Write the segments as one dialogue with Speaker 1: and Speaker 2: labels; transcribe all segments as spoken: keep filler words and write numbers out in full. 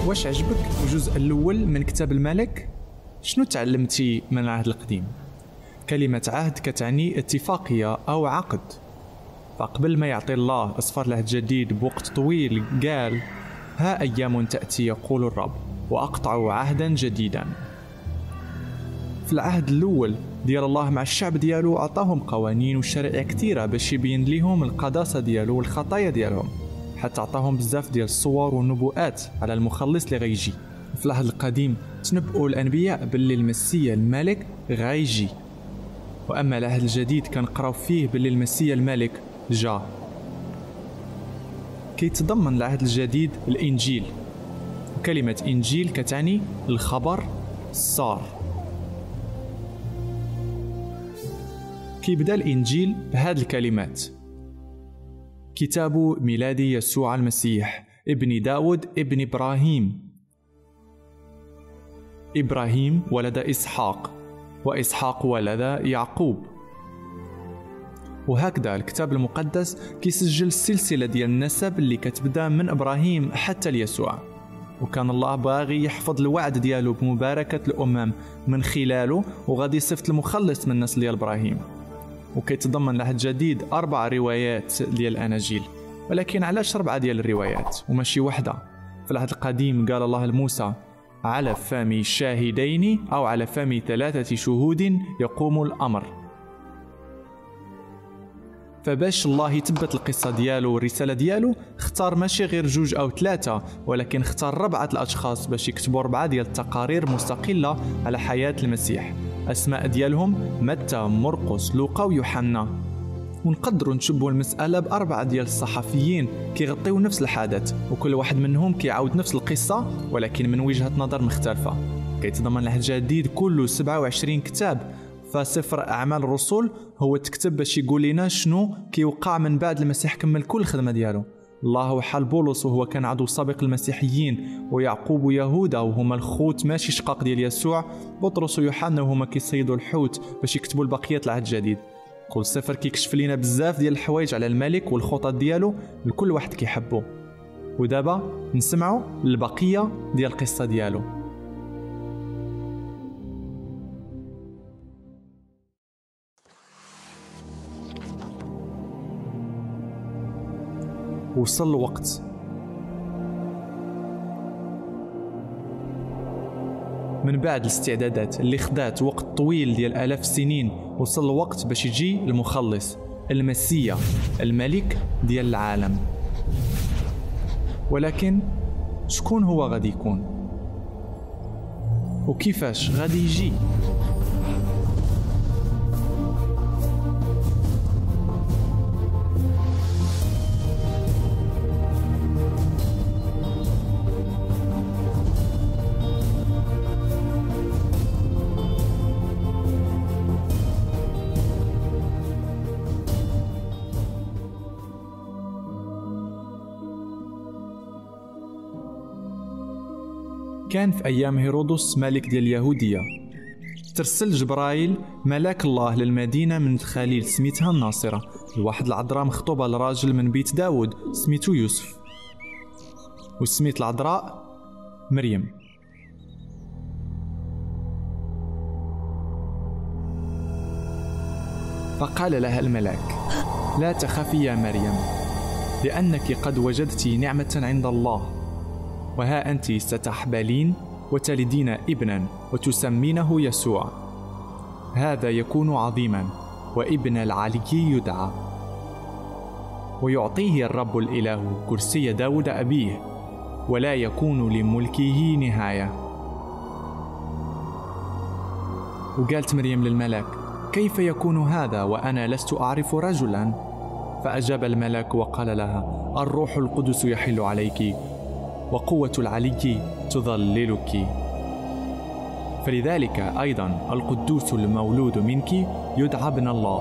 Speaker 1: واش عجبك الجزء الأول من كتاب الملك؟ شنو تعلمتي من العهد القديم؟ كلمة عهد كتعني اتفاقية أو عقد، فقبل ما يعطي الله أصفار العهد الجديد بوقت طويل قال: ها أيام تأتي يقول الرب وأقطع عهدا جديدا. في العهد الأول ديال الله مع الشعب ديالو أعطاهم قوانين وشرائع كثيرة باش يبين ليهم القداسة ديالو والخطايا ديالهم، حتى عطاهم بزاف ديال الصور والنبوءات على المخلص اللي غيجي. في العهد القديم تنبؤوا الأنبياء باللي المسيا الملك غيجي، وأما العهد الجديد كنقراو فيه باللي المسيا الملك جا. كيتضمن العهد الجديد الإنجيل، وكلمة إنجيل كتعني الخبر السار. كيبدا الإنجيل بهذه الكلمات: كتاب ميلاد يسوع المسيح ابن داود ابن إبراهيم. إبراهيم ولد إسحاق، وإسحاق ولد يعقوب. وهكذا الكتاب المقدس كيسجل السلسلة ديال النسب اللي كتبدا من إبراهيم حتى ليسوع، وكان الله باغي يحفظ الوعد ديالو بمباركة الأمم من خلاله، وغادي يصيفط المخلص من نسل ديال إبراهيم. وكيتضمن العهد الجديد أربع روايات ديال الأناجيل، ولكن علاش أربعة ديال الروايات وماشي وحدة؟ في العهد القديم قال الله لموسى: على فم شاهدين أو على فم ثلاثة شهود يقوم الأمر. فباش الله يثبت القصة ديالو والرسالة ديالو اختار ماشي غير جوج أو ثلاثة، ولكن اختار ربعة الأشخاص باش يكتبوا ربعة ديال التقارير مستقلة على حياة المسيح، أسماء ديالهم متى، مرقس، لوقا ويوحنا. ونقدروا نشبوا المسألة بأربعة ديال الصحفيين كيغطيو نفس الحدث، وكل واحد منهم كيعاود نفس القصة ولكن من وجهة نظر مختلفة. كيتضمن العهد الجديد كله سبعة وعشرين كتاب، فسفر أعمال الرسل هو تكتب باش يقول لنا شنو كيوقع من بعد المسيح كمل كل الخدمة ديالو. الله وحال بولس وهو كان عدو سابق المسيحيين، ويعقوب ويهودا وهما الخوت ماشي شقاق ديال يسوع، بطرس ويوحنا وهما كيصيدوا الحوت باش يكتبوا البقية العهد الجديد. كل سفر كيكشف لنا بزاف ديال الحوايج على الملك والخطط ديالو لكل واحد كيحبه. ودابا نسمعوا البقية ديال القصة ديالو. وصل الوقت. من بعد الاستعدادات اللي خدات وقت طويل ديال آلاف السنين، وصل الوقت باش يجي المخلص، المسيا، الملك ديال العالم. ولكن شكون هو غادي يكون؟ وكيفاش غادي يجي؟ كان في أيام هيرودس ملك ديال اليهودية، ترسل جبرائيل ملاك الله للمدينة من خليل سميتها الناصرة، لواحد العذراء مخطوبة لراجل من بيت داود سميتو يوسف، وسميت العذراء مريم. فقال لها الملاك: لا تخافي يا مريم، لأنك قد وجدت نعمة عند الله، وها أنت ستحبلين وتلدين ابنا وتسمينه يسوع. هذا يكون عظيما، وابن العلي يدعى، ويعطيه الرب الإله كرسي داود أبيه، ولا يكون لملكه نهاية. وقالت مريم للملاك: كيف يكون هذا وأنا لست أعرف رجلا؟ فأجاب الملاك وقال لها: الروح القدس يحل عليك، وقوة العلي تظللك، فلذلك أيضا القدوس المولود منك يدعى ابن الله.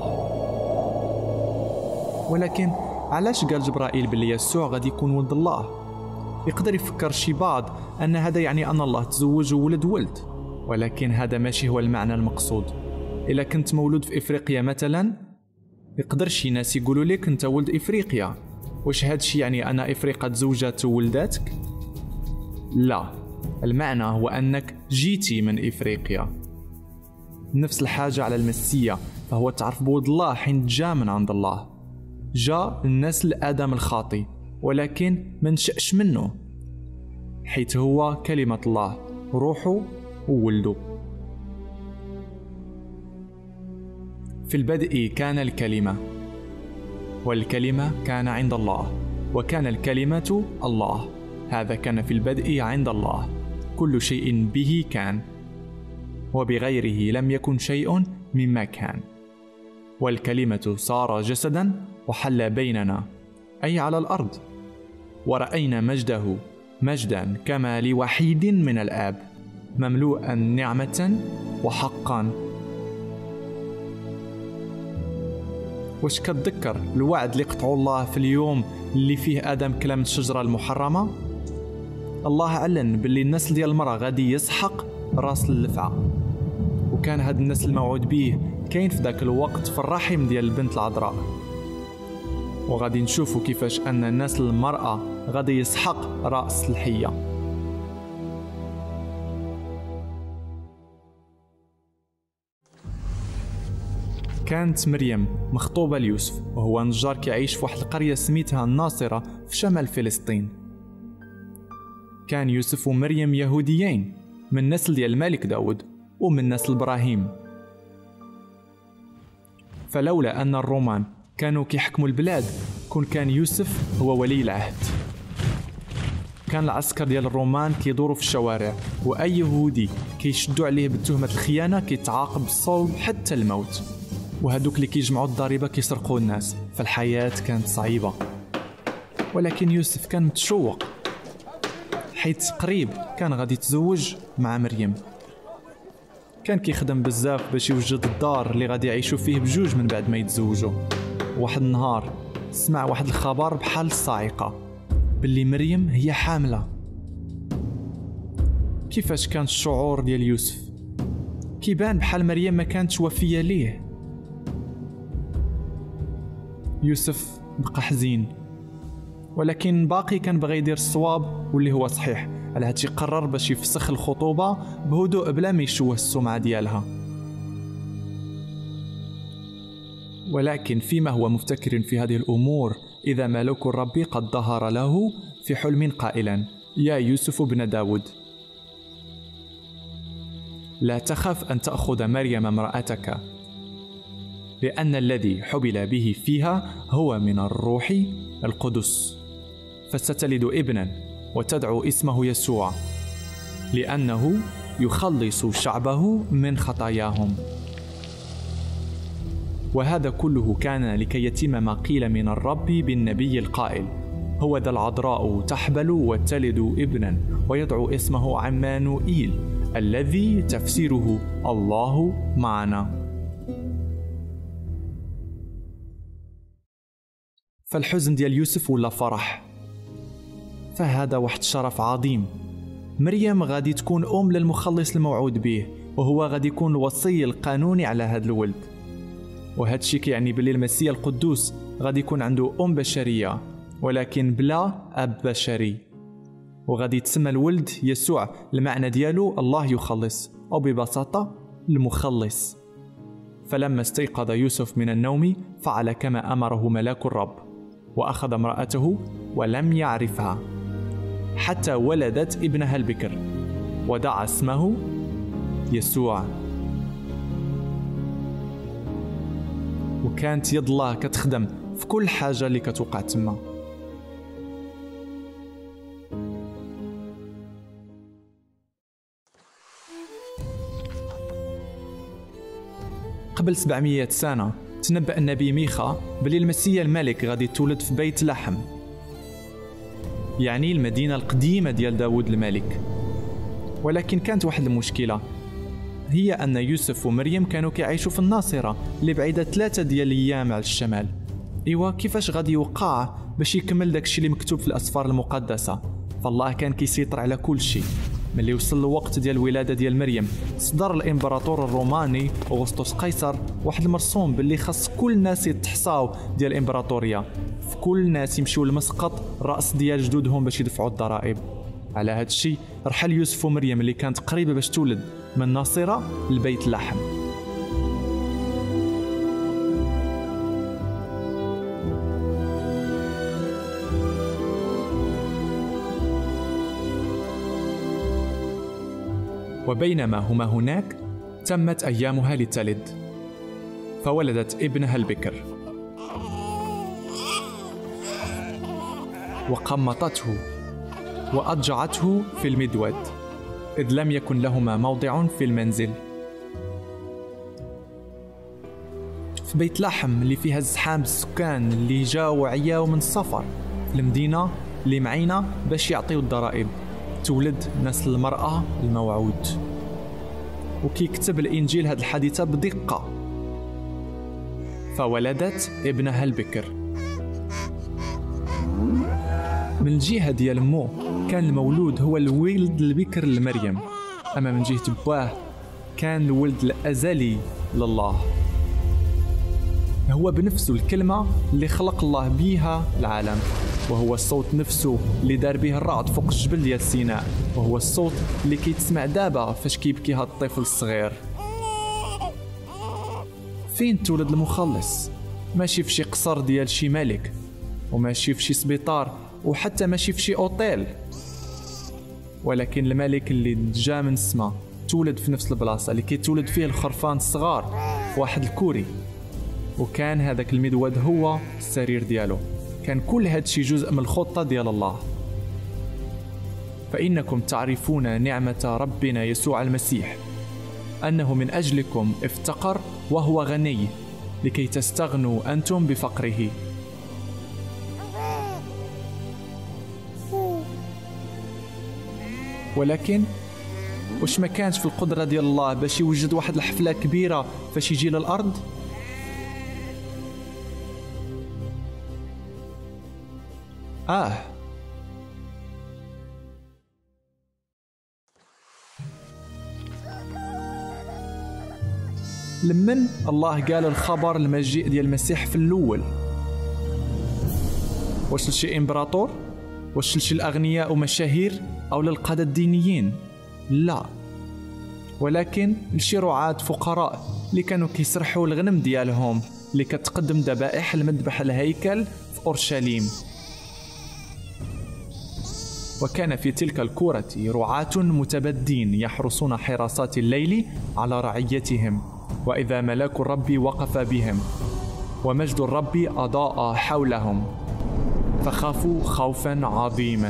Speaker 1: ولكن علاش قال جبرائيل باللي يسوع غادي يكون ولد الله؟ يقدر يفكر شي بعض أن هذا يعني أن الله تزوج وولد ولد، ولكن هذا ماشي هو المعنى المقصود. إلا كنت مولود في إفريقيا مثلا، يقدر شي ناس يقولوا لك أنت ولد إفريقيا، واش هادشي يعني أن إفريقيا تزوجت وولداتك؟ لا، المعنى هو أنك جيتي من إفريقيا. نفس الحاجة على المسيح، فهو تعرف بود الله حين جاء من عند الله، جاء النسل آدم الخاطي ولكن ما نشأش منه، حيث هو كلمة الله روحه وولده. في البدء كان الكلمة، والكلمة كان عند الله، وكان الكلمة الله. هذا كان في البدء عند الله. كل شيء به كان، وبغيره لم يكن شيء مما كان. والكلمة صار جسدا وحل بيننا، أي على الأرض، ورأينا مجده، مجدا كما لوحيد من الآب، مملوءا نعمة وحقا. واش كتذكر الوعد اللي قطعوا الله في اليوم اللي فيه آدم كلا من الشجرة المحرمة؟ الله أعلن باللي النسل ديال المرأة غادي يسحق راس اللفعة، وكان هذا النسل الموعود به كاين في ذاك الوقت في الرحم ديال البنت العذراء. وغادي نشوفوا كيفاش أن نسل المرأة غادي يسحق رأس الحية. كانت مريم مخطوبة ليوسف، وهو نجار كيعيش في واحد القرية سميتها الناصرة في شمال فلسطين. كان يوسف ومريم يهوديين من نسل ديال الملك داود ومن نسل إبراهيم. فلولا أن الرومان كانوا كيحكموا البلاد كون كان يوسف هو ولي العهد. كان العسكر ديال الرومان كيدوروا في الشوارع، وأي يهودي كيشدوا عليه بتهمة الخيانة كيتعاقب بالصلب حتى الموت، وهدوك اللي كيجمعوا الضريبة كيسرقوا الناس. فالحياة كانت صعيبة، ولكن يوسف كان متشوق حيث قريب كان غادي يتزوج مع مريم. كان كيخدم بزاف باش يوجد الدار اللي غادي يعيشوا فيه بجوج من بعد ما يتزوجوا. واحد النهار سمع واحد الخبر بحال الصاعقة باللي مريم هي حاملة. كيفاش كان الشعور ديال يوسف؟ كيبان بحال مريم ما كانتش وفية ليه. يوسف بقى حزين، ولكن باقي كان بغى يدير الصواب واللي هو صحيح. على هادشي قرر باش يفسخ الخطوبة بهدوء بلا ما يشوه السمعة ديالها. ولكن فيما هو مفتكر في هذه الأمور إذا ملك الرب قد ظهر له في حلم قائلا: يا يوسف ابن داود، لا تخف أن تأخذ مريم امرأتك، لأن الذي حبل به فيها هو من الروح القدس، فستلد ابنا وتدعو اسمه يسوع، لأنه يخلص شعبه من خطاياهم. وهذا كله كان لكي يتم ما قيل من الرب بالنبي القائل: هو ذا العذراء تحبل وتلد ابنا ويدعو اسمه عمانوئيل، الذي تفسيره الله معنا. فالحزن ديال يوسف ولا فرح، فهذا واحد الشرف عظيم. مريم غادي تكون أم للمخلص الموعود به، وهو غادي يكون الوصي القانوني على هذا الولد. وهذا الشيء كيعني باللي المسيح القدوس غادي يكون عنده أم بشرية ولكن بلا أب بشري، وغادي يتسمى الولد يسوع. المعنى ديالو الله يخلص، أو ببساطة المخلص. فلما استيقظ يوسف من النوم فعل كما أمره ملاك الرب، وأخذ امرأته ولم يعرفها حتى ولدت ابنها البكر، ودعا اسمه يسوع. وكانت يد الله كتخدم في كل حاجة اللي كتوقع تما. قبل سبعمية سنة تنبأ النبي ميخا بلي المسيح الملك غادي تولد في بيت لحم، يعني المدينة القديمة ديال داود الملك. ولكن كانت واحد المشكلة، هي أن يوسف ومريم كانوا كيعيشوا في الناصرة اللي بعيدة ثلاثة ديال الأيام على الشمال. إيوا كيفاش غادي يوقع باش يكمل داكشي اللي مكتوب في الأسفار المقدسة؟ فالله كان كيسيطر على كل شيء. ملي وصل الوقت ديال الولادة ديال مريم، صدر الإمبراطور الروماني أغسطس قيصر واحد المرسوم باللي خاص كل الناس يتحصاو ديال الإمبراطورية، في كل الناس يمشيو لمسقط رأس ديال جدودهم باش يدفعوا الضرائب. على هذا الشيء رحل يوسف ومريم اللي كانت قريبة باش تولد من ناصرة لبيت لحم. وبينما هما هناك تمت أيامها لتلد، فولدت ابنها البكر وقمطته وأضجعته في المدود، إذ لم يكن لهما موضع في المنزل. في بيت لحم اللي فيها الزحام السكان اللي جاو وعياو من السفر في المدينة اللي معينا باش يعطيو الضرائب، تولد نسل المرأة الموعود. وكي كتب الإنجيل هذه الحادثة بدقة، فولدت ابنها البكر. من الجهة ديال مو كان المولود هو الولد البكر لمريم، أما من جهة بواه كان الولد الأزلي لله، هو بنفسه الكلمة اللي خلق الله بيها العالم، وهو الصوت نفسه اللي دار به الرعد فوق الجبل ديال سيناء، وهو الصوت اللي كيتسمع دابا فاش كيبكي هاد الطفل الصغير. فين تولد المخلص؟ ماشي في شي قصر ديال شي ملك، وماشي في شي سبيطار، وحتى ماشي في شي اوتيل، ولكن الملك اللي جا من السما تولد في نفس البلاصه اللي كيتولد فيه الخرفان الصغار في واحد الكوري، وكان هذاك المدود هو السرير ديالو. كان كل هذا الشيء جزء من الخطه ديال الله. فإنكم تعرفون نعمة ربنا يسوع المسيح، أنه من أجلكم افتقر وهو غني، لكي تستغنوا أنتم بفقره. ولكن واش ما كانش في القدرة ديال الله باش يوجد واحد الحفلة كبيرة فاش يجي للأرض؟ آه لمن الله قال الخبر المجيء ديال المسيح في الأول، واش لشي إمبراطور؟ واش لشي الأغنياء ومشاهير أو للقادة الدينيين؟ لا، ولكن لشي رعاة فقراء اللي كانوا كيسرحوا الغنم ديالهم اللي كتقدم ذبائح المذبح الهيكل في أورشليم. وكان في تلك الكرة رعاة متبدين يحرسون حراسات الليل على رعيتهم، وإذا ملاك الرب وقف بهم ومجد الرب أضاء حولهم، فخافوا خوفا عظيما.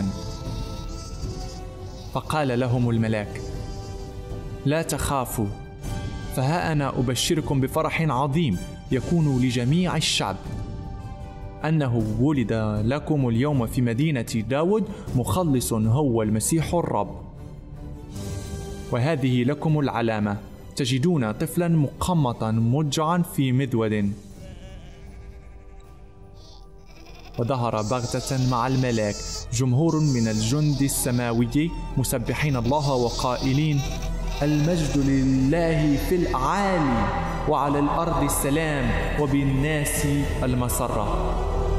Speaker 1: فقال لهم الملاك: لا تخافوا، فها أنا أبشركم بفرح عظيم يكون لجميع الشعب، أنه ولد لكم اليوم في مدينة داود مخلص هو المسيح الرب. وهذه لكم العلامة: تجدون طفلا مقمطا مضجعا في مذود. وظهر بغتة مع الملاك جمهور من الجند السماوي مسبحين الله وقائلين: المجد لله في الأعالي، وعلى الأرض السلام، وبالناس المسرة.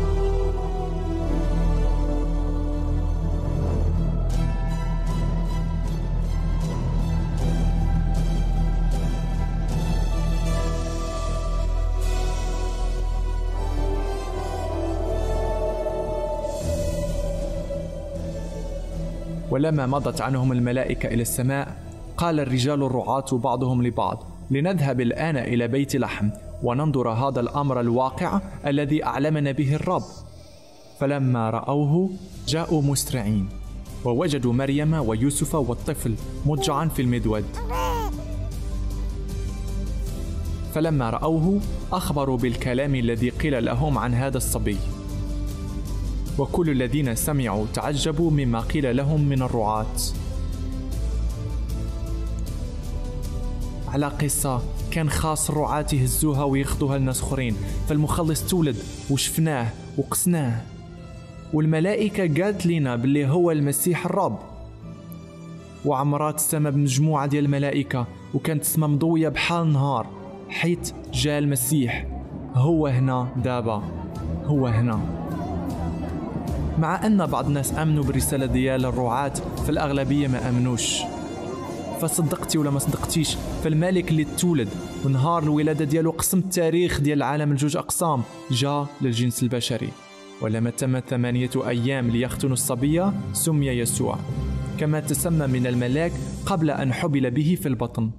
Speaker 1: ولما مضت عنهم الملائكة إلى السماء، قال الرجال الرعاة بعضهم لبعض: لنذهب الآن إلى بيت لحم وننظر هذا الأمر الواقع الذي أعلمنا به الرب. فلما رأوه جاءوا مسرعين، ووجدوا مريم ويوسف والطفل مضجعا في المذود. فلما رأوه أخبروا بالكلام الذي قيل لهم عن هذا الصبي. وكل الذين سمعوا تعجبوا مما قيل لهم من الرعاة. على قصة كان خاص الرعاة يهزوها وياخذوها لناس اخرين، فالمخلص تولد وشفناه وقسناه، والملائكة قالت لنا باللي هو المسيح الرب. وعمرات السماء بمجموعة ديال الملائكة، وكانت السماء مضوية بحال نهار، حيث جاء المسيح. هو هنا دابا، هو هنا. مع أن بعض الناس آمنوا بالرسالة ديال الرعاة، فالأغلبية ما آمنوش. فصدقتي ولا ما صدقتيش، فالملك اللي تولد ونهار الولادة ديالو قسم التاريخ ديال العالم لجوج أقسام، جاء للجنس البشري. ولما تم ثمانية أيام ليختنوا الصبية سمي يسوع، كما تسمى من الملاك قبل أن حبل به في البطن.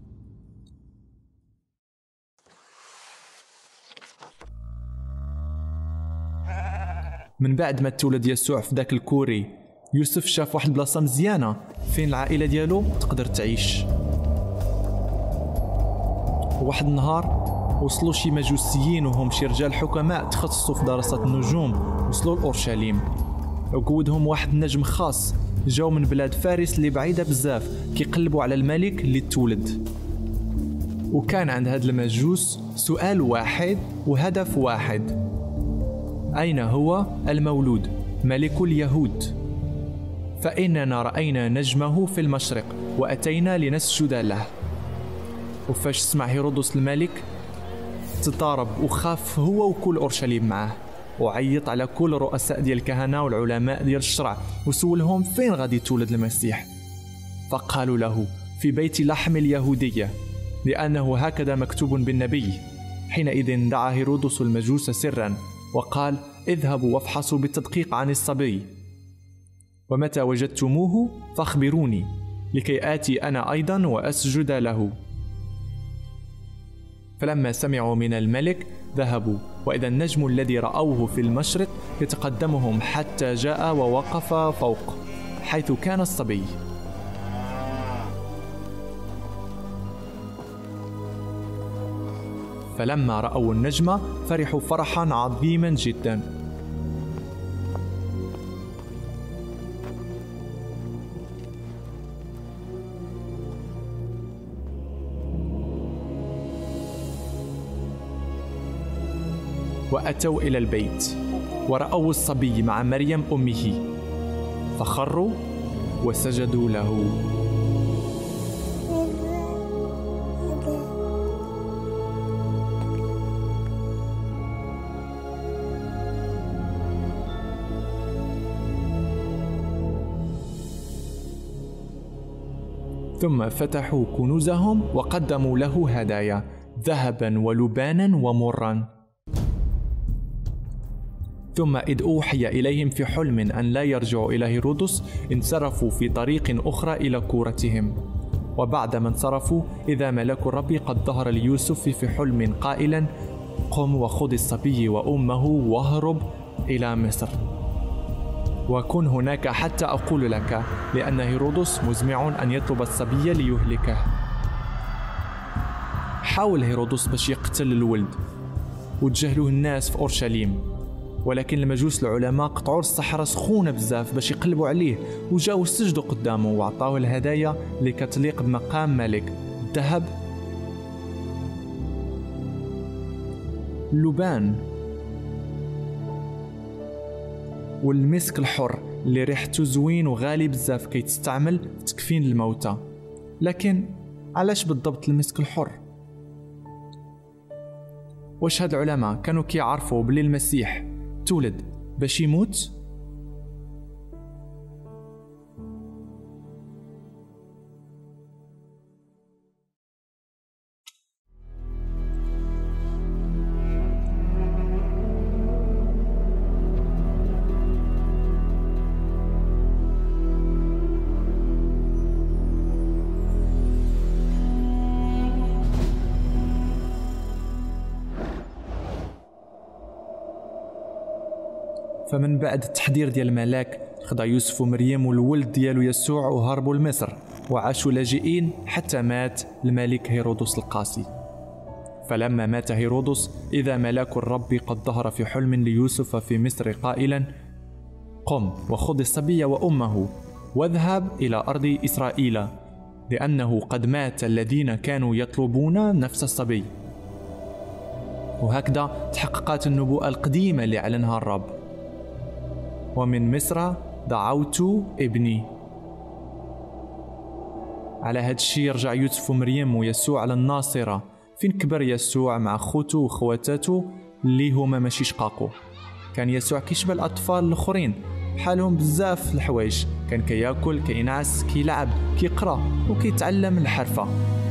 Speaker 1: من بعد ما تولد يسوع في ذاك الكوري، يوسف شاف واحد البلاصة مزيانة فين العائلة ديالو تقدر تعيش. واحد النهار وصلوا شي مجوسيين وهم شي رجال حكماء تخصصوا في دراسة النجوم، وصلوا لأورشليم وقودهم واحد النجم خاص. جاو من بلاد فارس اللي بعيدة بزاف كيقلبوا على الملك اللي تولد. وكان عند هاد المجوس سؤال واحد وهدف واحد: أين هو المولود ملك اليهود؟ فإننا رأينا نجمه في المشرق وأتينا لنسجد له. وفاش سمع هيرودس الملك تضارب وخاف هو وكل أورشليم معه، وعيط على كل رؤساء ديال الكهنة والعلماء ديال الشرع وسولهم فين غادي تولد المسيح. فقالوا له: في بيت لحم اليهودية، لأنه هكذا مكتوب بالنبي. حينئذ دعا هيرودس المجوس سرا وقال: اذهبوا وافحصوا بالتدقيق عن الصبي، ومتى وجدتموه فاخبروني لكي آتي أنا أيضا وأسجد له. فلما سمعوا من الملك ذهبوا، وإذا النجم الذي رأوه في المشرق يتقدمهم حتى جاء ووقف فوق حيث كان الصبي. فلما رأوا النجم فرحوا فرحا عظيما جدا. وأتوا إلى البيت ورأوا الصبي مع مريم أمه، فخروا وسجدوا له. ثم فتحوا كنوزهم وقدموا له هدايا، ذهبا ولبانا ومرا. ثم إذ أوحي إليهم في حلم أن لا يرجعوا إلى هيرودس انصرفوا في طريق أخرى إلى كورتهم. وبعدما انصرفوا إذا ملاك الرب قد ظهر ليوسف في حلم قائلا: قم وخذ الصبي وأمه واهرب إلى مصر، وكن هناك حتى أقول لك، لأن هيرودس مزمع أن يطلب الصبي ليهلكه. حاول هيرودس باش يقتل الولد وتجاهلوه الناس في أورشليم، ولكن المجوس العلماء قطعوا الصحراء سخونة بزاف باش يقلبوا عليه، وجاوا سجدوا قدامه وعطاوه الهدايا اللي كتليق بمقام ملك: الذهب، اللبان، والمسك الحر اللي ريحته زوين وغالي بزاف كيتستعمل في تكفين الموتى. لكن علاش بالضبط المسك الحر؟ واش هاد العلماء كانوا كيعرفوا بلي المسيح تولد باش يموت؟ فمن بعد التحذير ديال الملاك خدا يوسف ومريم والولد ديالو يسوع وهربوا لمصر وعاشوا لاجئين حتى مات الملك هيرودس القاسي. فلما مات هيرودس إذا ملاك الرب قد ظهر في حلم ليوسف في مصر قائلا: قم وخذ الصبي وأمه واذهب إلى أرض إسرائيل، لأنه قد مات الذين كانوا يطلبون نفس الصبي. وهكذا تحققت النبوءة القديمة اللي أعلنها الرب: ومن مصر دعوت ابني. على هاد الشيء رجع يوسف ومريم ويسوع على الناصرة، فين كبر يسوع مع خوتو وخواتاتو اللي هما ماشي شقاقو. كان يسوع كيشبه الأطفال الآخرين بحالهم بزاف الحوايج، كان كياكل كينعس كيلعب كيقرا وكيتعلم الحرفة،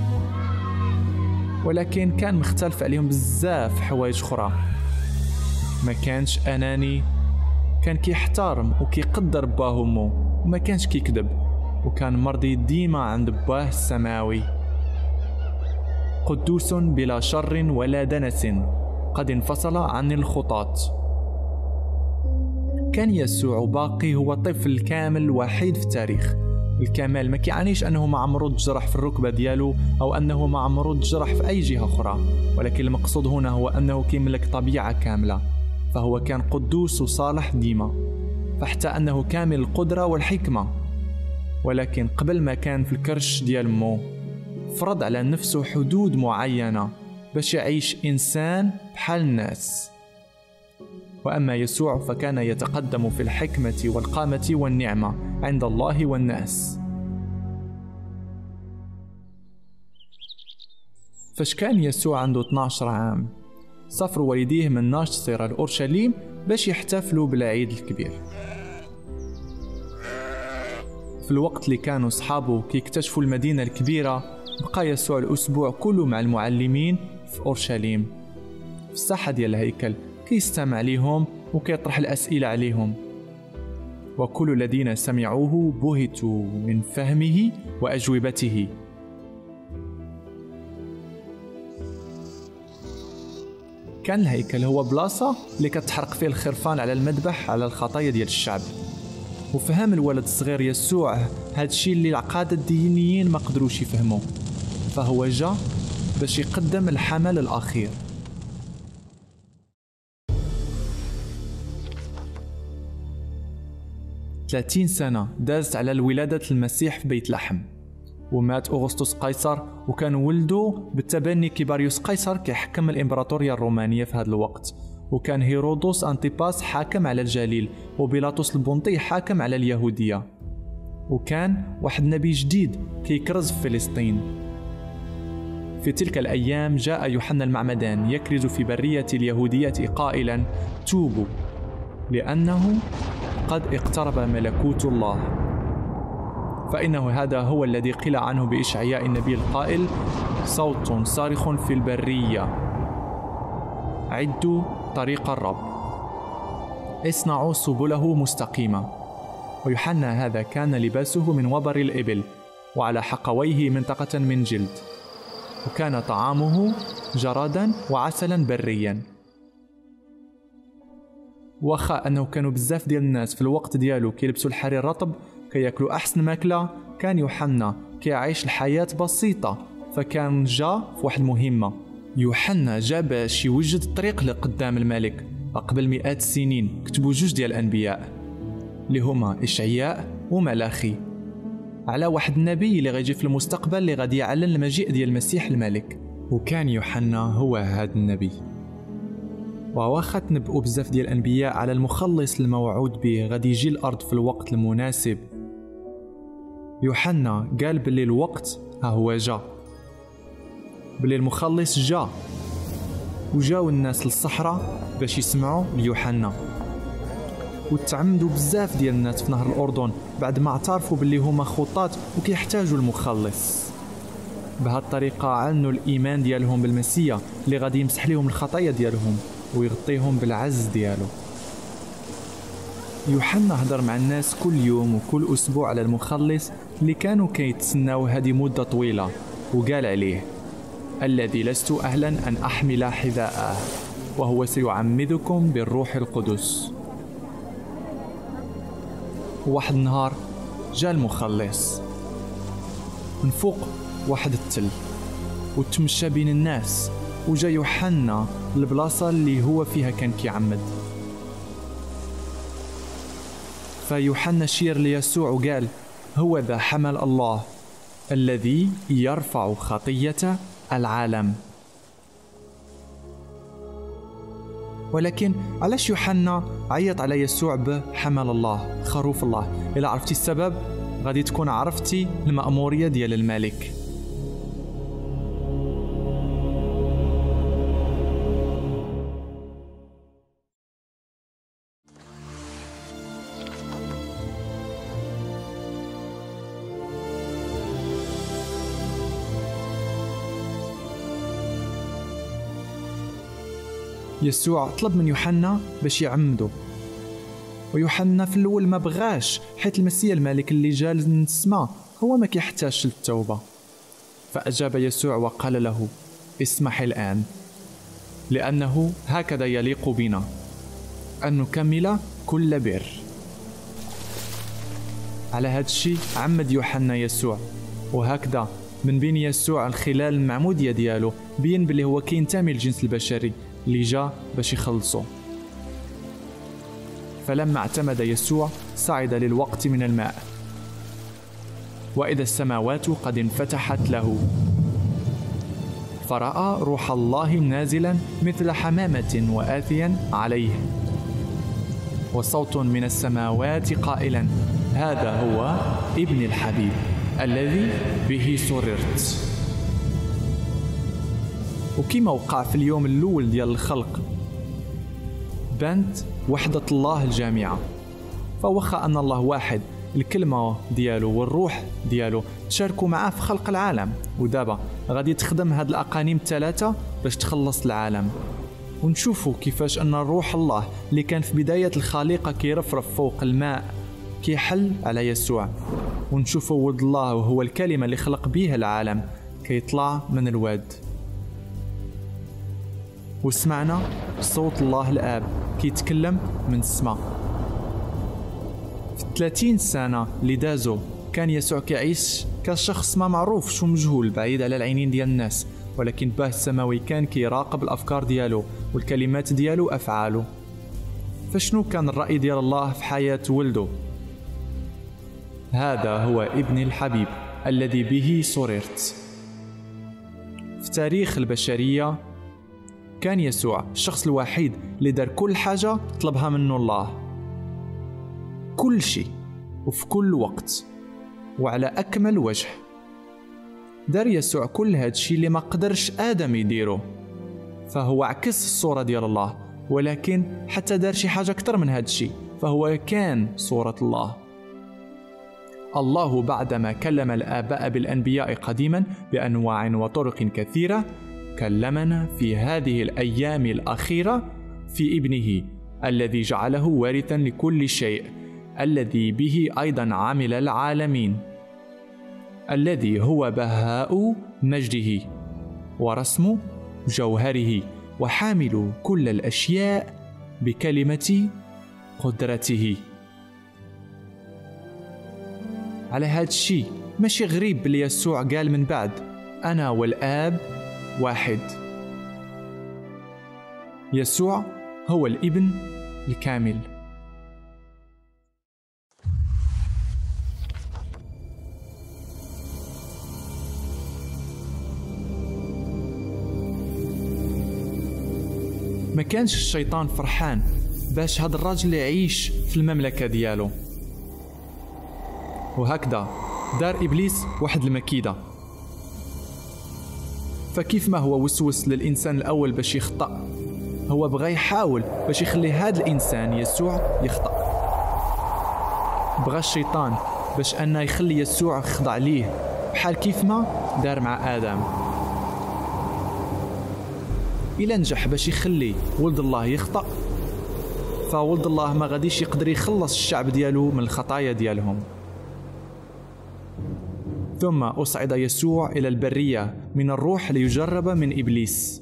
Speaker 1: ولكن كان مختلف عليهم بزاف حوايج أخرى. ما كانش أناني، كان كيحترم وكيقدر باه وامو وما كانش كيكذب، وكان مرضي ديما عند باه السماوي. قدوس بلا شر ولا دنس، قد انفصل عن الخطاة. كان يسوع باقي هو الطفل الكامل الوحيد في التاريخ. الكمال ما كيعنيش أنه ما عمرو تجرح في الركبة ديالو أو أنه ما عمرو تجرح في أي جهة أخرى، ولكن المقصود هنا هو أنه كيملك طبيعة كاملة، فهو كان قدوس وصالح ديما، فحتى أنه كامل القدرة والحكمة. ولكن قبل ما كان في الكرش ديال مو فرض على نفسه حدود معينة باش يعيش إنسان بحال الناس. وأما يسوع فكان يتقدم في الحكمة والقامة والنعمة عند الله والناس. فاش كان يسوع عنده اثنا عشر عام سافر والديه من ناصرة لأورشليم باش يحتفلوا بالعيد الكبير. في الوقت اللي كانوا صحابه كيكتشفوا المدينة الكبيرة، بقى يسوع الأسبوع كله مع المعلمين في أورشليم في الساحة ديال الهيكل، كيستمع ليهم وكيطرح الأسئلة عليهم. وكل الذين سمعوه بهتوا من فهمه وأجوبته. كان الهيكل هو بلاصة اللي كتحرق فيه الخرفان على المذبح على الخطايا ديال الشعب. وفهم الولد الصغير يسوع هادشي اللي العقاد الدينيين ما قدروش يفهموه، فهو جا باش يقدم الحمل الأخير. ثلاثين سنة دازت على الولادة المسيح في بيت لحم، ومات أغسطس قيصر، وكان ولده بالتبني كيباريوس قيصر كيحكم الإمبراطورية الرومانية في هذا الوقت، وكان هيرودوس أنطيباس حاكم على الجليل، وبيلاطس البنطي حاكم على اليهودية، وكان واحد نبي جديد كيكرز في فلسطين. في تلك الأيام جاء يوحنا المعمدان يكرز في برية اليهودية قائلا: توبوا لأنه قد اقترب ملكوت الله. فإنه هذا هو الذي قيل عنه بإشعياء النبي القائل: صوت صارخ في البرية، عدوا طريق الرب، اصنعوا سبله مستقيمة. ويوحنا هذا كان لباسه من وبر الإبل، وعلى حقويه منطقة من جلد، وكان طعامه جرادا وعسلا بريا. واخا أنه كانوا بزاف ديال الناس في الوقت ديالو كيلبسوا الحرير رطب كياكلوا أحسن ماكلة، كان يوحنا كيعيش الحياة بسيطة. فكان جا في واحد مهمة، يوحنا جا باش يوجد الطريق لقدام الملك. قبل مئات السنين كتبوا جوج ديال الأنبياء اللي هما إشعياء وملاخي على واحد النبي اللي غيجي في المستقبل اللي غادي يعلن المجيء ديال المسيح الملك، وكان يوحنا هو هذا النبي. وواخا تنبؤوا بزاف ديال الأنبياء على المخلص الموعود به غادي يجي الأرض في الوقت المناسب، يوحنا قال باللي الوقت ها هو جا، باللي المخلص جا، وجاو الناس للصحراء باش يسمعوا ليوحنا. وتعمدوا بزاف ديال الناس في نهر الأردن بعد ما اعترفوا باللي هما خطاة وكيحتاجوا المخلص. بهذه الطريقة علنوا الإيمان ديالهم بالمسيح اللي غادي يمسح لهم الخطايا ديالهم ويغطيهم بالعز ديالو. يوحنا هضر مع الناس كل يوم وكل أسبوع على المخلص اللي كانوا كيتسناو هذه مدة طويلة، وقال عليه: الذي لست أهلا أن أحمل حذاءه، وهو سيعمدكم بالروح القدس. واحد النهار جاء المخلص من فوق واحد التل وتمشى بين الناس، وجا يوحنا البلاصة اللي هو فيها كان كيعمد. فيوحنا شير ليسوع وقال: هو ذا حمل الله الذي يرفع خطية العالم. ولكن علاش يوحنا عيط على يسوع بحمل الله، خروف الله؟ إلا عرفتي السبب غادي تكون عرفتي المأمورية ديال الملك. يسوع طلب من يوحنا باش يعمده، ويوحنا في الأول ما بغاش، حيث المسيح الملك اللي جا من السماء هو ما كيحتاجش للتوبة. فأجاب يسوع وقال له: اسمح الآن، لأنه هكذا يليق بنا أن نكمل كل بر. على هذا الشيء عمد يوحنا يسوع، وهكذا من بين يسوع الخلال المعمودية ديالو بين بلي هو كينتمي للجنس البشري اللي جا باش يخلصه. فلما اعتمد يسوع صعد للوقت من الماء، وإذا السماوات قد انفتحت له، فرأى روح الله نازلا مثل حمامة وآتيا عليه، وصوت من السماوات قائلا: هذا هو ابن الحبيب الذي به سررت. وكما وقع في اليوم الأول ديال الخلق بانت وحدة الله الجامعة، فوخا أن الله واحد، الكلمة ديالو والروح ديالو تشاركوا معاه في خلق العالم، ودابا غادي تخدم هاد الأقانيم الثلاثة باش تخلص العالم. ونشوفوا كيفاش أن الروح الله اللي كان في بداية الخليقة كيرفرف فوق الماء كيحل على يسوع، ونشوفوا ولد الله وهو الكلمة اللي خلق بيها العالم كيطلع من الواد. وسمعنا صوت الله الآب كيتكلم من السماء. في ثلاثين سنة اللي دازو كان يسوع كيعيش كشخص ما معروفش ومجهول بعيد على العينين ديال الناس، ولكن باه السماوي كان كيراقب الأفكار ديالو والكلمات ديالو وأفعاله. فشنو كان الرأي ديال الله في حياة ولده؟ هذا هو ابن الحبيب الذي به سررت. في تاريخ البشرية كان يسوع الشخص الوحيد اللي دار كل حاجة طلبها منه الله، كل شيء وفي كل وقت وعلى أكمل وجه. دار يسوع كل هاد الشيء اللي ما قدرش آدم يديره، فهو عكس الصورة ديال الله، ولكن حتى دار شي حاجة أكثر من هاد الشيء، فهو كان صورة الله. الله بعدما كلم الآباء بالأنبياء قديما بأنواع وطرق كثيرة، كلمنا في هذه الأيام الأخيرة في ابنه الذي جعله وارثا لكل شيء، الذي به أيضا عمل العالمين، الذي هو بهاء مجده ورسم جوهره وحامل كل الأشياء بكلمة قدرته. على هذا الشيء ماشي غريب اللي يسوع قال من بعد: أنا والآب واحد. يسوع هو الابن الكامل. ما كانش الشيطان فرحان باش هذا الراجل يعيش في المملكة ديالو، وهكذا دار إبليس واحد المكيدة. فكيف ما هو وسوس للإنسان الأول باش يخطأ، هو بغى يحاول باش يخلي هذا الإنسان يسوع يخطأ. بغى الشيطان باش أنه يخلي يسوع يخضع ليه بحال كيف ما دار مع آدم. إلا نجح باش يخلي ولد الله يخطأ، فولد الله ما غاديش يقدر يخلص الشعب ديالو من الخطايا ديالهم. ثم أصعد يسوع إلى البرية من الروح ليجرب من إبليس.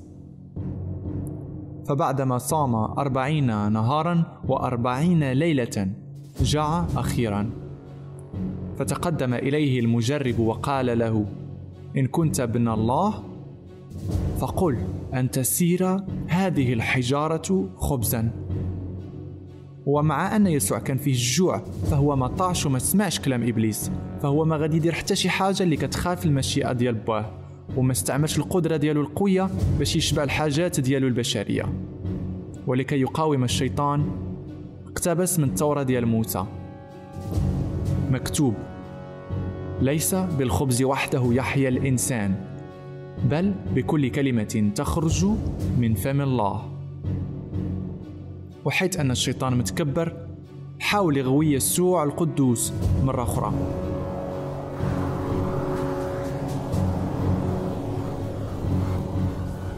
Speaker 1: فبعدما صام أربعين نهارا وأربعين ليلة جاع أخيرا، فتقدم إليه المجرب وقال له: إن كنت ابن الله فقل أن تسير هذه الحجارة خبزا. ومع أن يسوع كان فيه الجوع، فهو ما طاعش وما سمعش كلام إبليس، فهو ما غادي يدير حتى شي حاجة اللي كتخالف المشيئة ديال باه، وما استعملش القدرة ديالو القوية باش يشبع الحاجات ديالو البشرية. ولكي يقاوم الشيطان اقتبس من التوراة ديال موسى، مكتوب: ليس بالخبز وحده يحيا الإنسان، بل بكل كلمة تخرج من فم الله. وحيث أن الشيطان متكبر، حاول يغوي يسوع القدوس مرة أخرى.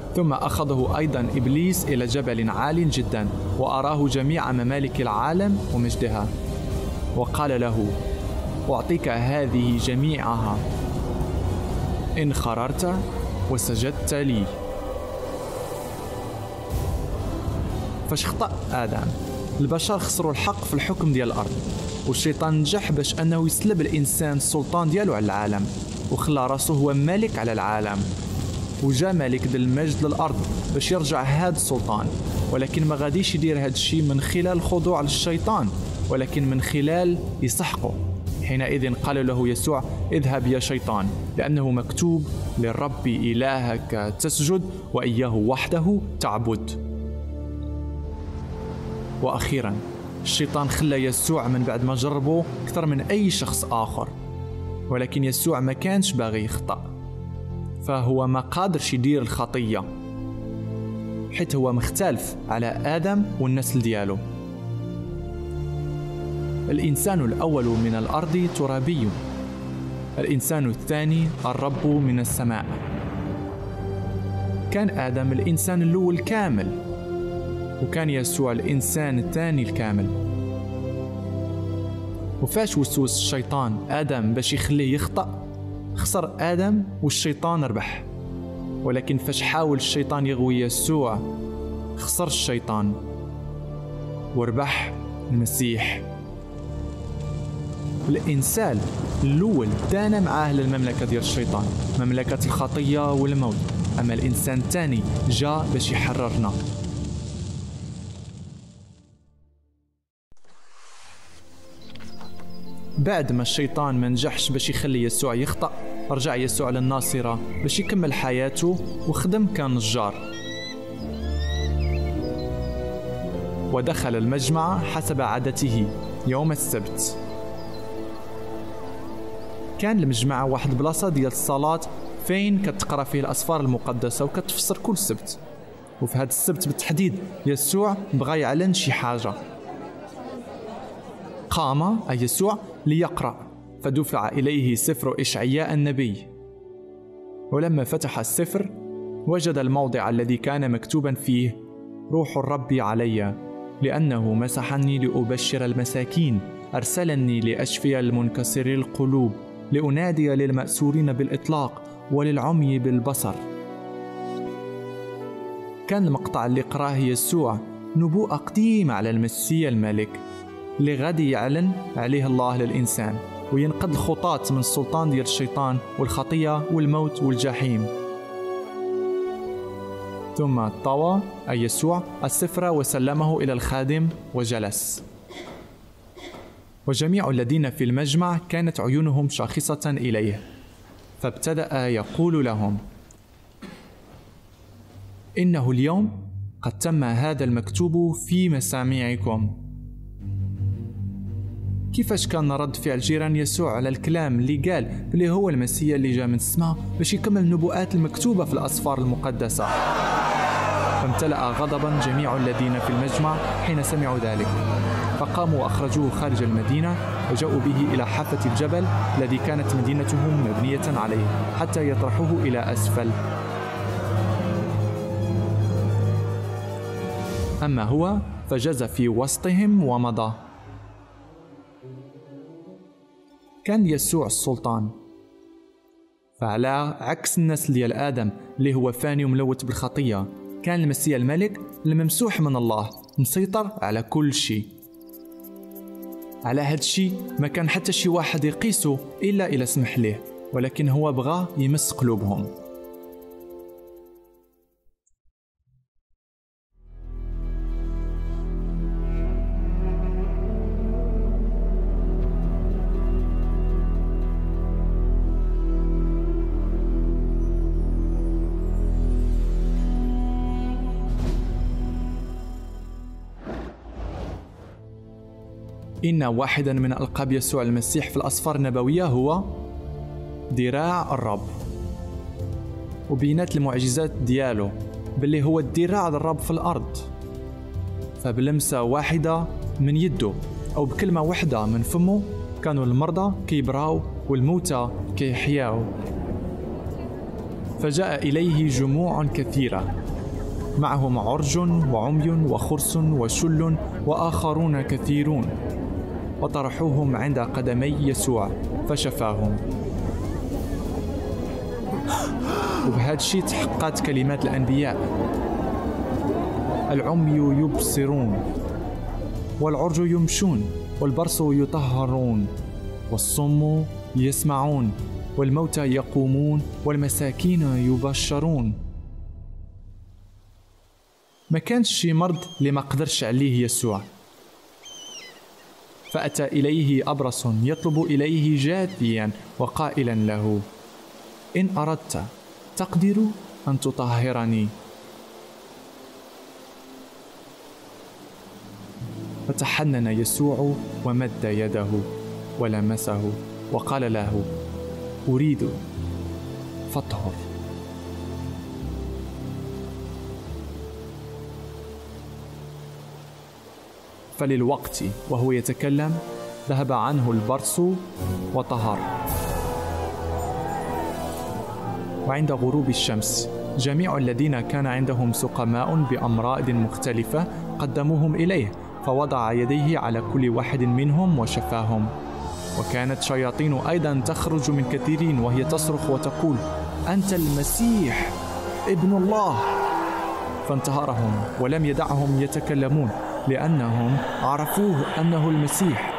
Speaker 1: ثم أخذه أيضا إبليس إلى جبل عال جدا وأراه جميع ممالك العالم ومجدها، وقال له: أعطيك هذه جميعها إن خررت وسجدت لي. فاش خطأ آدم، البشر خسروا الحق في الحكم ديال الأرض، والشيطان نجح باش أنه يسلب الإنسان السلطان ديالو على العالم، وخلى راسه هو ملك على العالم، وجا ملك ديال المجد للأرض باش يرجع هذا السلطان، ولكن ما غاديش يدير هذا الشيء من خلال الخضوع للشيطان، ولكن من خلال يسحقه. حينئذ قال له يسوع: اذهب يا شيطان، لأنه مكتوب: للرب إلهك تسجد وإياه وحده تعبد. وأخيرا الشيطان خلى يسوع من بعد ما جربه أكثر من أي شخص آخر، ولكن يسوع ما كانش باغي يخطأ، فهو ما قادرش يدير الخطية، حيث هو مختلف على آدم والنسل دياله. الإنسان الأول من الأرض ترابي، الإنسان الثاني الرب من السماء. كان آدم الإنسان الأول كامل، وكان يسوع الإنسان الثاني الكامل. وفاش وسوس الشيطان آدم باش يخليه يخطأ، خسر آدم والشيطان ربح. ولكن فاش حاول الشيطان يغوي يسوع، خسر الشيطان وربح المسيح. الإنسان الأول دانا معاه للمملكة ديال الشيطان، مملكة الخطية والموت، أما الإنسان الثاني جاء باش يحررنا. بعد ما الشيطان ما نجحش باش يخلي يسوع يخطأ، رجع يسوع للناصرة باش يكمل حياته وخدم كنجار، ودخل المجمع حسب عادته يوم السبت. كان المجمع واحد بلاصة ديال الصلاة فين كتقرأ فيه الأسفار المقدسة وكتفسر كل سبت. وفي هذا السبت بالتحديد يسوع بغى يعلن شي حاجة. قام أي يسوع ليقرأ، فدفع إليه سفر إشعياء النبي، ولما فتح السفر وجد الموضع الذي كان مكتوبا فيه: روح الرب علي، لأنه مسحني لأبشر المساكين، أرسلني لأشفي المنكسري القلوب، لأنادي للمأسورين بالإطلاق وللعمي بالبصر. كان المقطع اللي قراه يسوع نبوءة قديمة على المسيح الملك اللي غادي يعلن عليه الله للإنسان، وينقذ الخطاة من السلطان ديال الشيطان والخطية والموت والجحيم. ثم طوى أي يسوع السفر وسلمه إلى الخادم وجلس. وجميع الذين في المجمع كانت عيونهم شاخصة إليه، فابتدأ يقول لهم: إنه اليوم قد تم هذا المكتوب في مسامعكم. كيفاش كان رد فعل جيران يسوع على الكلام اللي قال بلي هو المسيح اللي جاء من السماء باش يكمل النبوءات المكتوبة في الأسفار المقدسة؟ فامتلأ غضبا جميع الذين في المجمع حين سمعوا ذلك، فقاموا وأخرجوه خارج المدينة وجاءوا به إلى حافة الجبل الذي كانت مدينتهم مبنية عليه، حتى يطرحوه إلى أسفل. أما هو فجاز في وسطهم ومضى. كان يسوع السلطان، فعلى عكس النسل ديال آدم اللي هو فاني وملوث بالخطية، كان المسيح الملك الممسوح من الله مسيطر على كل شيء. على هاد الشيء ما كان حتى شي واحد يقيسه إلا إلا سمح له، ولكن هو بغى يمس قلوبهم. إن واحدا من ألقاب يسوع المسيح في الأسفار النبوية هو ذراع الرب، وبينات المعجزات ديالو باللي هو الذراع الرب في الأرض. فبلمسة واحدة من يده أو بكلمة واحدة من فمه كانوا المرضى كيبراو والموتى كيحياو. فجاء إليه جموع كثيرة معهم عرج وعمي وخرس وشل وآخرون كثيرون، وطرحوهم عند قدمي يسوع فشفاهم. وبهذا الشيء تحققت كلمات الأنبياء: العمي يبصرون، والعرج يمشون، والبرص يطهرون، والصم يسمعون، والموتى يقومون، والمساكين يبشرون. ما كانش شي مرض اللي ما قدرش عليه يسوع. فأتى إليه أبرص يطلب إليه جاثيا وقائلا له: إن أردت تقدر أن تطهرني. فتحنن يسوع ومد يده ولمسه وقال له: أريد، فاطهر. فللوقت وهو يتكلم ذهب عنه البرص وطهر. وعند غروب الشمس جميع الذين كان عندهم سقماء بأمراض مختلفة قدموهم إليه، فوضع يديه على كل واحد منهم وشفاهم. وكانت شياطين أيضا تخرج من كثيرين وهي تصرخ وتقول: أنت المسيح ابن الله. فانتهرهم ولم يدعهم يتكلمون، لأنهم عرفوه أنه المسيح.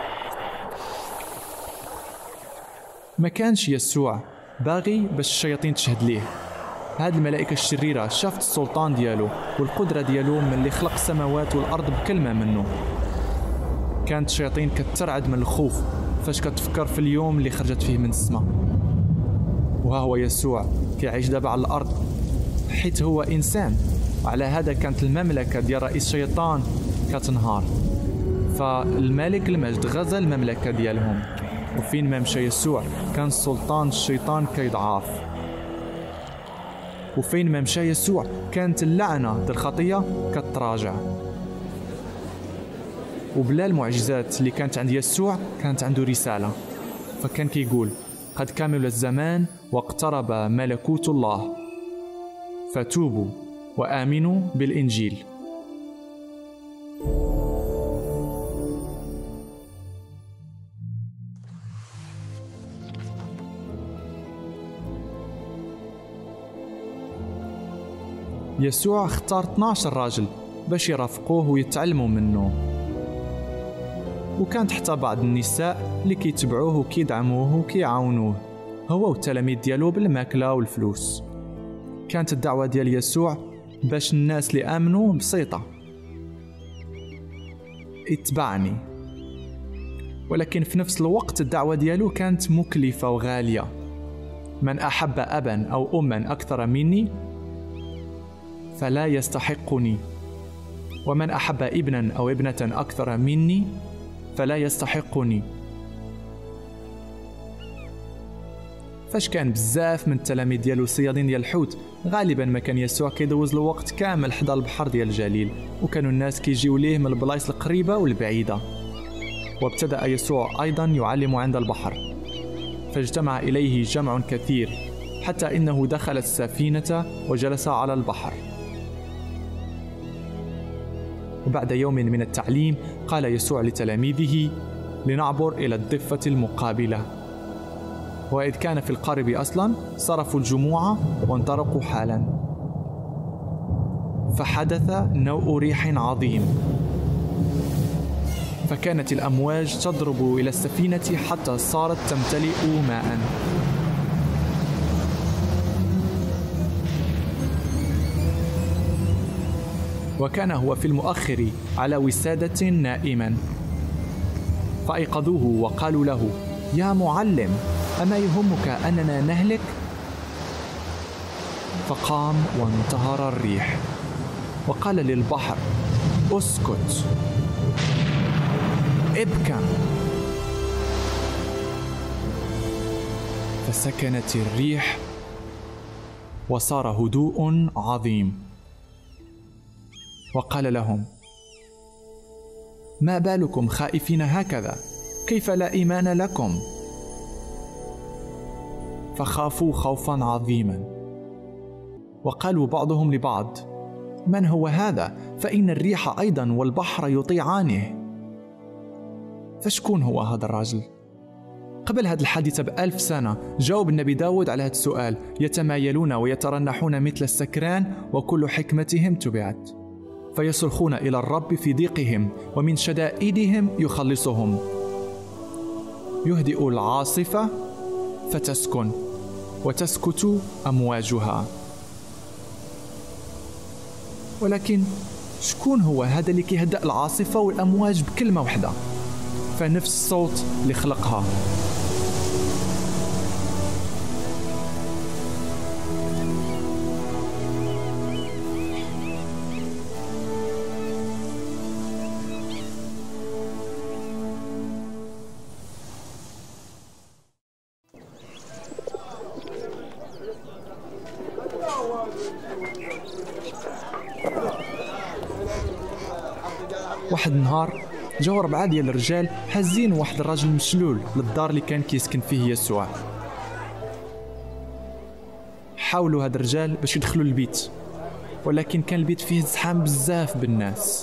Speaker 1: ما كانش يسوع باغي باش الشياطين تشهد ليه. هاد الملائكة الشريرة شافت السلطان ديالو والقدرة ديالو من اللي خلق السماوات والأرض بكلمة منه. كانت الشياطين كترعد من الخوف فاش كتفكر في اليوم اللي خرجت فيه من السماء. وها هو يسوع كيعيش دابا على الأرض حيث هو إنسان، وعلى هذا كانت المملكة ديال رئيس الشيطان كتنهار. فالملك المجد غزا المملكة ديالهم، وفين ما مشى يسوع كان سلطان الشيطان كيضعاف. وفين ما مشى يسوع كانت اللعنة ديال الخطية كتراجع. وبلا المعجزات اللي كانت عند يسوع كانت عنده رسالة، فكان كيقول: قد كمل الزمان واقترب ملكوت الله، فتوبوا وآمنوا بالإنجيل. يسوع اختار اثناش راجل باش يرافقوه ويتعلموا منه، وكانت حتى بعض النساء اللي كيتبعوه وكيدعموه وكيعاونوه هو والتلاميذ ديالو بالماكلة والفلوس. كانت الدعوة ديال يسوع باش الناس اللي آمنوا بسيطة: اتبعني. ولكن في نفس الوقت الدعوة ديالو كانت مكلفة وغالية. من أحب أبا أو أما أكثر مني فلا يستحقني، ومن أحب ابنا أو ابنة أكثر مني فلا يستحقني. فاش كان بزاف من التلاميذ ديالو صيادين ديال الحوت، غالبا ما كان يسوع كيدوز الوقت كامل حدا البحر ديال الجليل، وكانوا الناس كيجيو ليه من البلايص القريبة والبعيدة. وابتدأ يسوع أيضا يعلم عند البحر، فاجتمع إليه جمع كثير حتى إنه دخل السفينة وجلس على البحر. وبعد يوم من التعليم قال يسوع لتلاميذه: لنعبر إلى الضفة المقابلة. وإذ كان في القارب أصلا صرفوا الجموع وانطلقوا حالا. فحدث نوء ريح عظيم، فكانت الأمواج تضرب إلى السفينة حتى صارت تمتلئ ماء. وكان هو في المؤخر على وسادة نائما، فأيقظوه وقالوا له: يا معلم، أما يهمك أننا نهلك؟ فقام وانتهر الريح وقال للبحر: اسكت، ابكم. فسكنت الريح وصار هدوء عظيم. وقال لهم: ما بالكم خائفين هكذا؟ كيف لا إيمان لكم؟ فخافوا خوفا عظيما وقالوا بعضهم لبعض: من هو هذا؟ فإن الريح أيضا والبحر يطيعانه. فشكون هو هذا الرجل؟ قبل هذا الحادثة بألف سنة جاوب النبي داود على هذا السؤال: يتمايلون ويترنحون مثل السكران وكل حكمتهم تبعت، فيصرخون إلى الرب في ضيقهم ومن شدائدهم يخلصهم. يهدئ العاصفة فتسكن وتسكت أمواجها. ولكن شكون هو هذا اللي كيهدأ العاصفة والأمواج بكلمة واحدة؟ فنفس الصوت اللي خلقها. واحد النهار جاو أربعة ديال الرجال هازين واحد الراجل مشلول للدار اللي كان كيسكن فيه يسوع. حاولوا هاد الرجال باش يدخلوا البيت، ولكن كان البيت فيه زحام بزاف بالناس،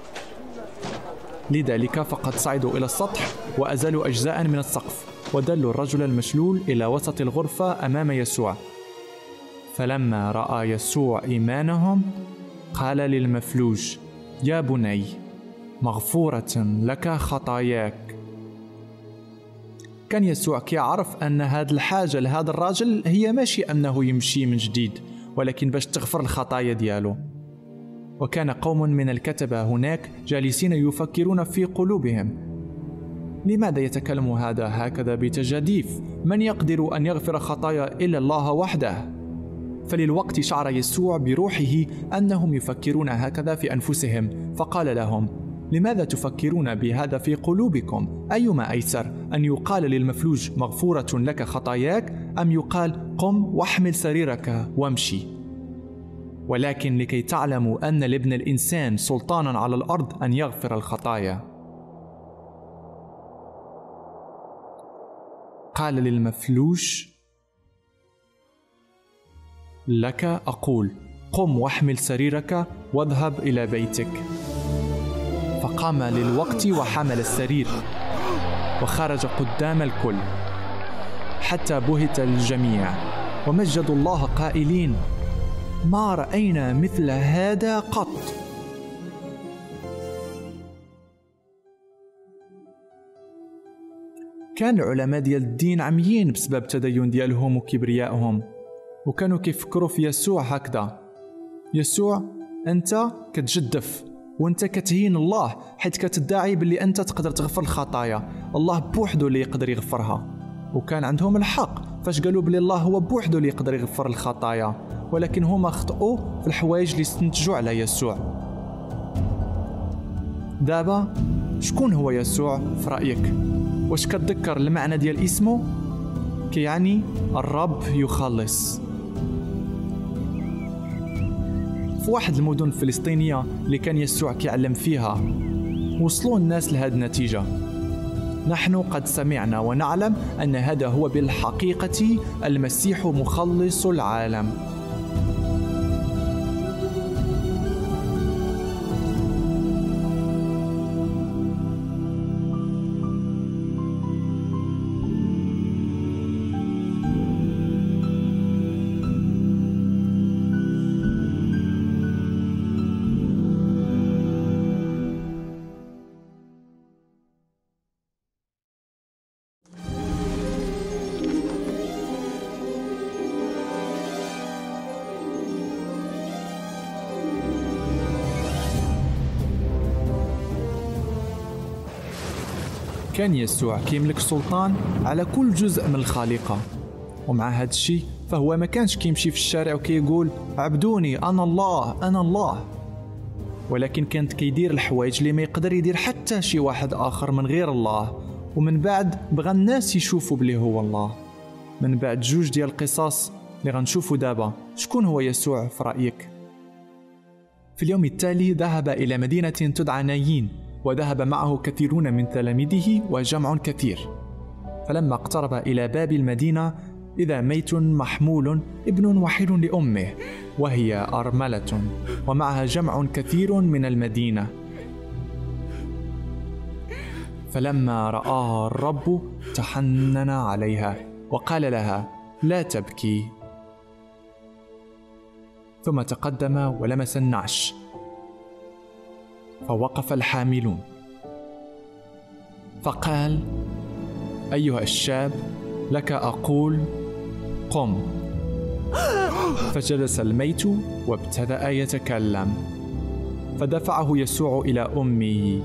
Speaker 1: لذلك فقد صعدوا إلى السطح وأزالوا أجزاء من السقف ودلوا الرجل المشلول إلى وسط الغرفة أمام يسوع. فلما رأى يسوع إيمانهم قال للمفلوج: يا بني، مغفورة لك خطاياك. كان يسوع كيعرف أن هاد الحاجة لهذا الراجل هي ماشي أنه يمشي من جديد، ولكن باش تغفر الخطايا ديالو. وكان قوم من الكتبة هناك جالسين يفكرون في قلوبهم: لماذا يتكلم هذا هكذا بتجاديف؟ من يقدر أن يغفر خطايا إلا الله وحده؟ فللوقت شعر يسوع بروحه أنهم يفكرون هكذا في أنفسهم، فقال لهم: لماذا تفكرون بهذا في قلوبكم؟ أيما أيسر، أن يقال للمفلوج مغفورة لك خطاياك، أم يقال قم واحمل سريرك وامشي؟ ولكن لكي تعلموا أن لابن الإنسان سلطانا على الأرض أن يغفر الخطايا. قال للمفلوج: لك أقول قم واحمل سريرك واذهب إلى بيتك. فقام للوقت وحمل السرير وخرج قدام الكل، حتى بهت الجميع ومجدوا الله قائلين: ما رأينا مثل هذا قط. كان العلماء ديال الدين عميين بسبب التدين ديالهم وكبريائهم، وكانوا كيفكروا في يسوع هكذا: يسوع أنت كتجدف وانت كتهين الله حيث كتدعي باللي انت تقدر تغفر الخطايا، الله بوحده اللي يقدر يغفرها. وكان عندهم الحق فاش قالوا بلي الله هو بوحده اللي يقدر يغفر الخطايا، ولكن هما خطئوا في الحوايج اللي استنتجوا على يسوع. دابا شكون هو يسوع في رأيك؟ واش كتذكر المعنى ديال اسمه؟ كيعني الرب يخلص. في واحد المدن الفلسطينية اللي كان يسوع كيعلم فيها وصلوا الناس لهذه النتيجة: نحن قد سمعنا ونعلم أن هذا هو بالحقيقة المسيح مخلص العالم. كان يسوع كيملك سلطان على كل جزء من الخليقة، ومع هذا الشيء فهو ما كانش كيمشي في الشارع وكيقول عبدوني أنا الله أنا الله، ولكن كانت كيدير الحوايج اللي ما يقدر يدير حتى شي واحد آخر من غير الله. ومن بعد بغى الناس يشوفوا بلي هو الله. من بعد جوج ديال القصص اللي غنشوفوا دابا، شكون هو يسوع في رأيك؟ في اليوم التالي ذهب إلى مدينة تدعى نايين، وذهب معه كثيرون من تلاميذه وجمع كثير. فلما اقترب إلى باب المدينة إذا ميت محمول ابن وحيد لأمه وهي أرملة ومعها جمع كثير من المدينة. فلما رآها الرب تحنن عليها وقال لها: لا تبكي. ثم تقدم ولمس النعش، فوقف الحاملون، فقال: أيها الشاب، لك أقول قم. فجلس الميت وابتدأ يتكلم، فدفعه يسوع إلى أمه،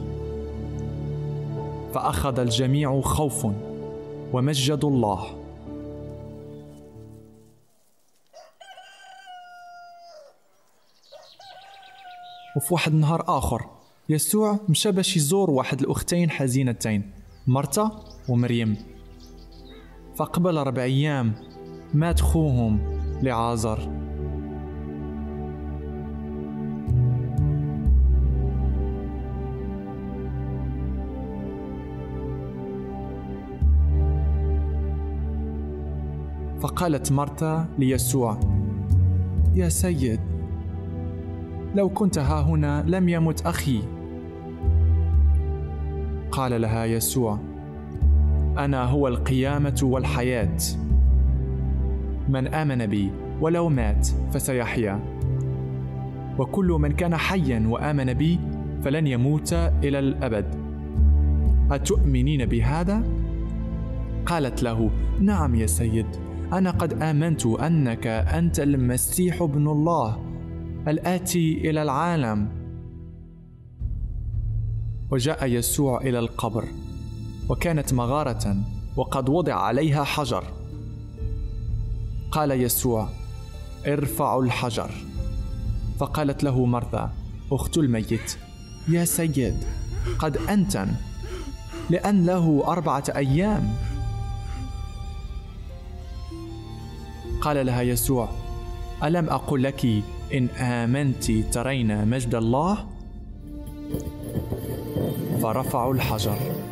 Speaker 1: فأخذ الجميع خوف ومجدوا الله. وفي واحد النهار آخر يسوع مشى باش يزور واحد الأختين حزينتين، مرتا ومريم. فقبل ربع أيام مات خوهم لعازر. فقالت مرتا ليسوع: يا سيد، لو كنت ها هنا لم يمت أخي. قال لها يسوع: أنا هو القيامة والحياة، من آمن بي ولو مات فسيحيا، وكل من كان حيا وآمن بي فلن يموت إلى الأبد. أتؤمنين بهذا؟ قالت له: نعم يا سيد، أنا قد آمنت أنك أنت المسيح ابن الله الآتي إلى العالم. وجاء يسوع إلى القبر، وكانت مغارة وقد وضع عليها حجر. قال يسوع: ارفعوا الحجر. فقالت له مرثا أخت الميت: يا سيد، قد أنتن، لأن له أربعة أيام. قال لها يسوع: ألم أقل لك إن آمنت ترين مجد الله؟ فرفعوا الحجر.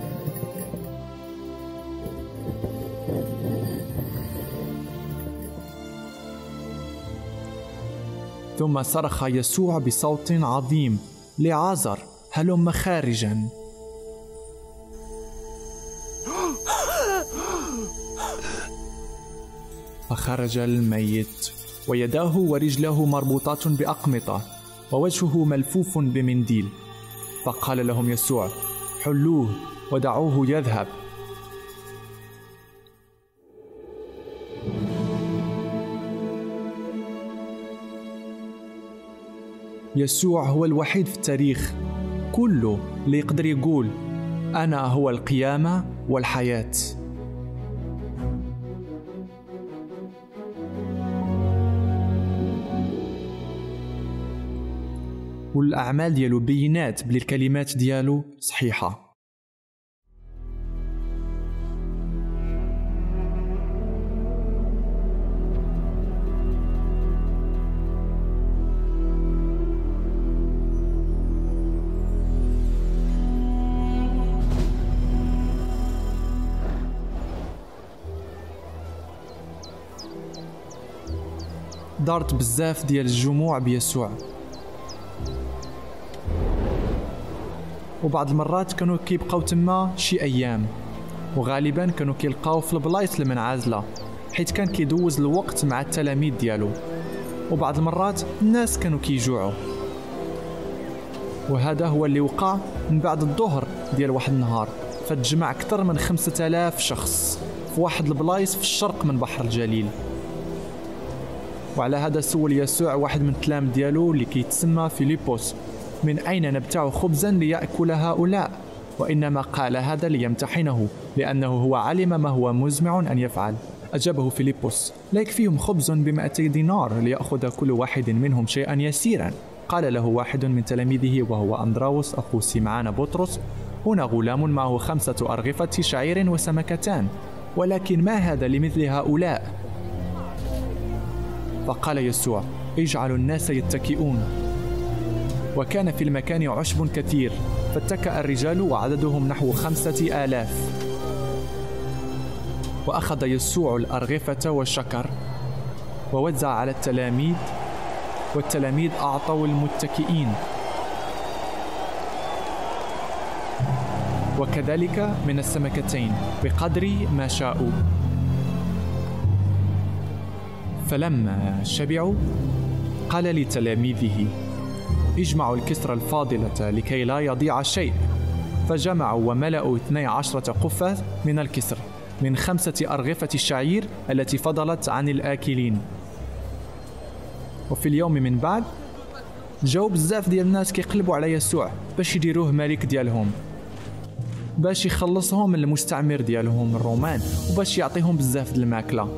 Speaker 1: ثم صرخ يسوع بصوت عظيم: لعازر، هلم خارجا. فخرج الميت، ويداه ورجله مربوطات بأقمطة، ووجهه ملفوف بمنديل. فقال لهم يسوع: حلوه ودعوه يذهب. يسوع هو الوحيد في التاريخ كله اللي يقدر يقول: أنا هو القيامة والحياة. والأعمال ديالو بينات بلي الكلمات ديالو صحيحة. دارت بزاف ديال الجموع بيسوع، وبعض المرات كانوا كيبقاو تما شي ايام، وغالبا كانوا كيلقاو في البلايص المنعزله حيت كان كيدوز الوقت مع التلاميذ ديالو. وبعض المرات الناس كانوا كيجوعوا. وهذا هو اللي وقع من بعد الظهر ديال واحد النهار، فتجمع اكثر من خمسة آلاف شخص في واحد البلايص في الشرق من بحر الجليل. وعلى هذا سول يسوع واحد من التلاميذ ديالو اللي كيتسمى فيليبوس: من أين نبتاع خبزا ليأكل هؤلاء؟ وإنما قال هذا ليمتحنه، لأنه هو علم ما هو مزمع أن يفعل. أجابه فيليبوس: لا يكفيهم خبز بمائتي دينار ليأخذ كل واحد منهم شيئا يسيرا. قال له واحد من تلاميذه وهو أندراوس أخو سمعان بطرس: هنا غلام معه خمسة أرغفة شعير وسمكتان، ولكن ما هذا لمثل هؤلاء؟ فقال يسوع: اجعلوا الناس يتكئون. وكان في المكان عشب كثير، فاتكأ الرجال وعددهم نحو خمسة آلاف. وأخذ يسوع الأرغفة وشكر ووزع على التلاميذ، والتلاميذ أعطوا المتكئين، وكذلك من السمكتين بقدر ما شاءوا. فلما شبعوا قال لتلاميذه: اجمعوا الكسر الفاضلة لكي لا يضيع شيء. فجمعوا وملأوا اثني عشرة قفة من الكسر من خمسة أرغفة الشعير التي فضلت عن الآكلين. وفي اليوم من بعد جاو بزاف ديال الناس كيقلبوا على يسوع باش يديروه ملك ديالهم، باش يخلصهم من المستعمر ديالهم الرومان، وباش يعطيهم بزاف د الماكله.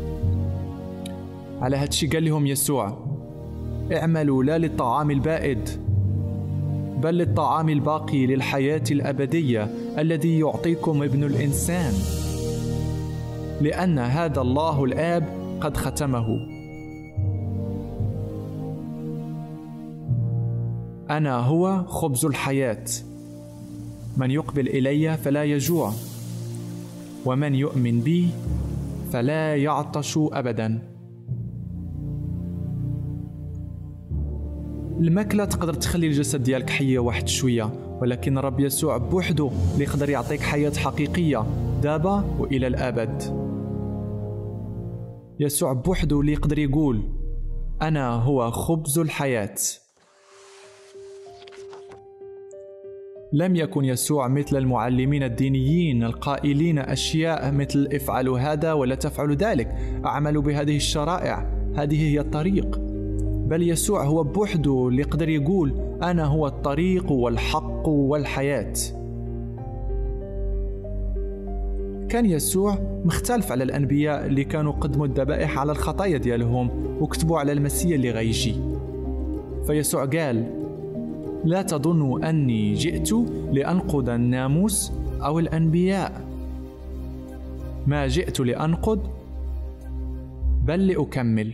Speaker 1: على هادشي قال لهم يسوع: اعملوا لا للطعام البائد بل للطعام الباقي للحياة الأبدية الذي يعطيكم ابن الإنسان، لأن هذا الله الآب قد ختمه. أنا هو خبز الحياة، من يقبل إلي فلا يجوع، ومن يؤمن بي فلا يعطش أبدا. الماكلة تقدر تخلي الجسد ديالك حية واحد شوية، ولكن رب يسوع بوحده اللي يقدر يعطيك حياة حقيقية دابا وإلى الأبد. يسوع بوحده اللي يقدر يقول: أنا هو خبز الحياة. لم يكن يسوع مثل المعلمين الدينيين القائلين أشياء مثل افعلوا هذا ولا تفعلوا ذلك، اعملوا بهذه الشرائع، هذه هي الطريق. بل يسوع هو بوحده اللي يقدر يقول: أنا هو الطريق والحق والحياة. كان يسوع مختلف على الأنبياء اللي كانوا قدموا الذبائح على الخطايا ديالهم وكتبوا على المسيح اللي غيجي. فيسوع قال: لا تظنوا أني جئت لأنقض الناموس أو الأنبياء، ما جئت لأنقض بل لأكمل.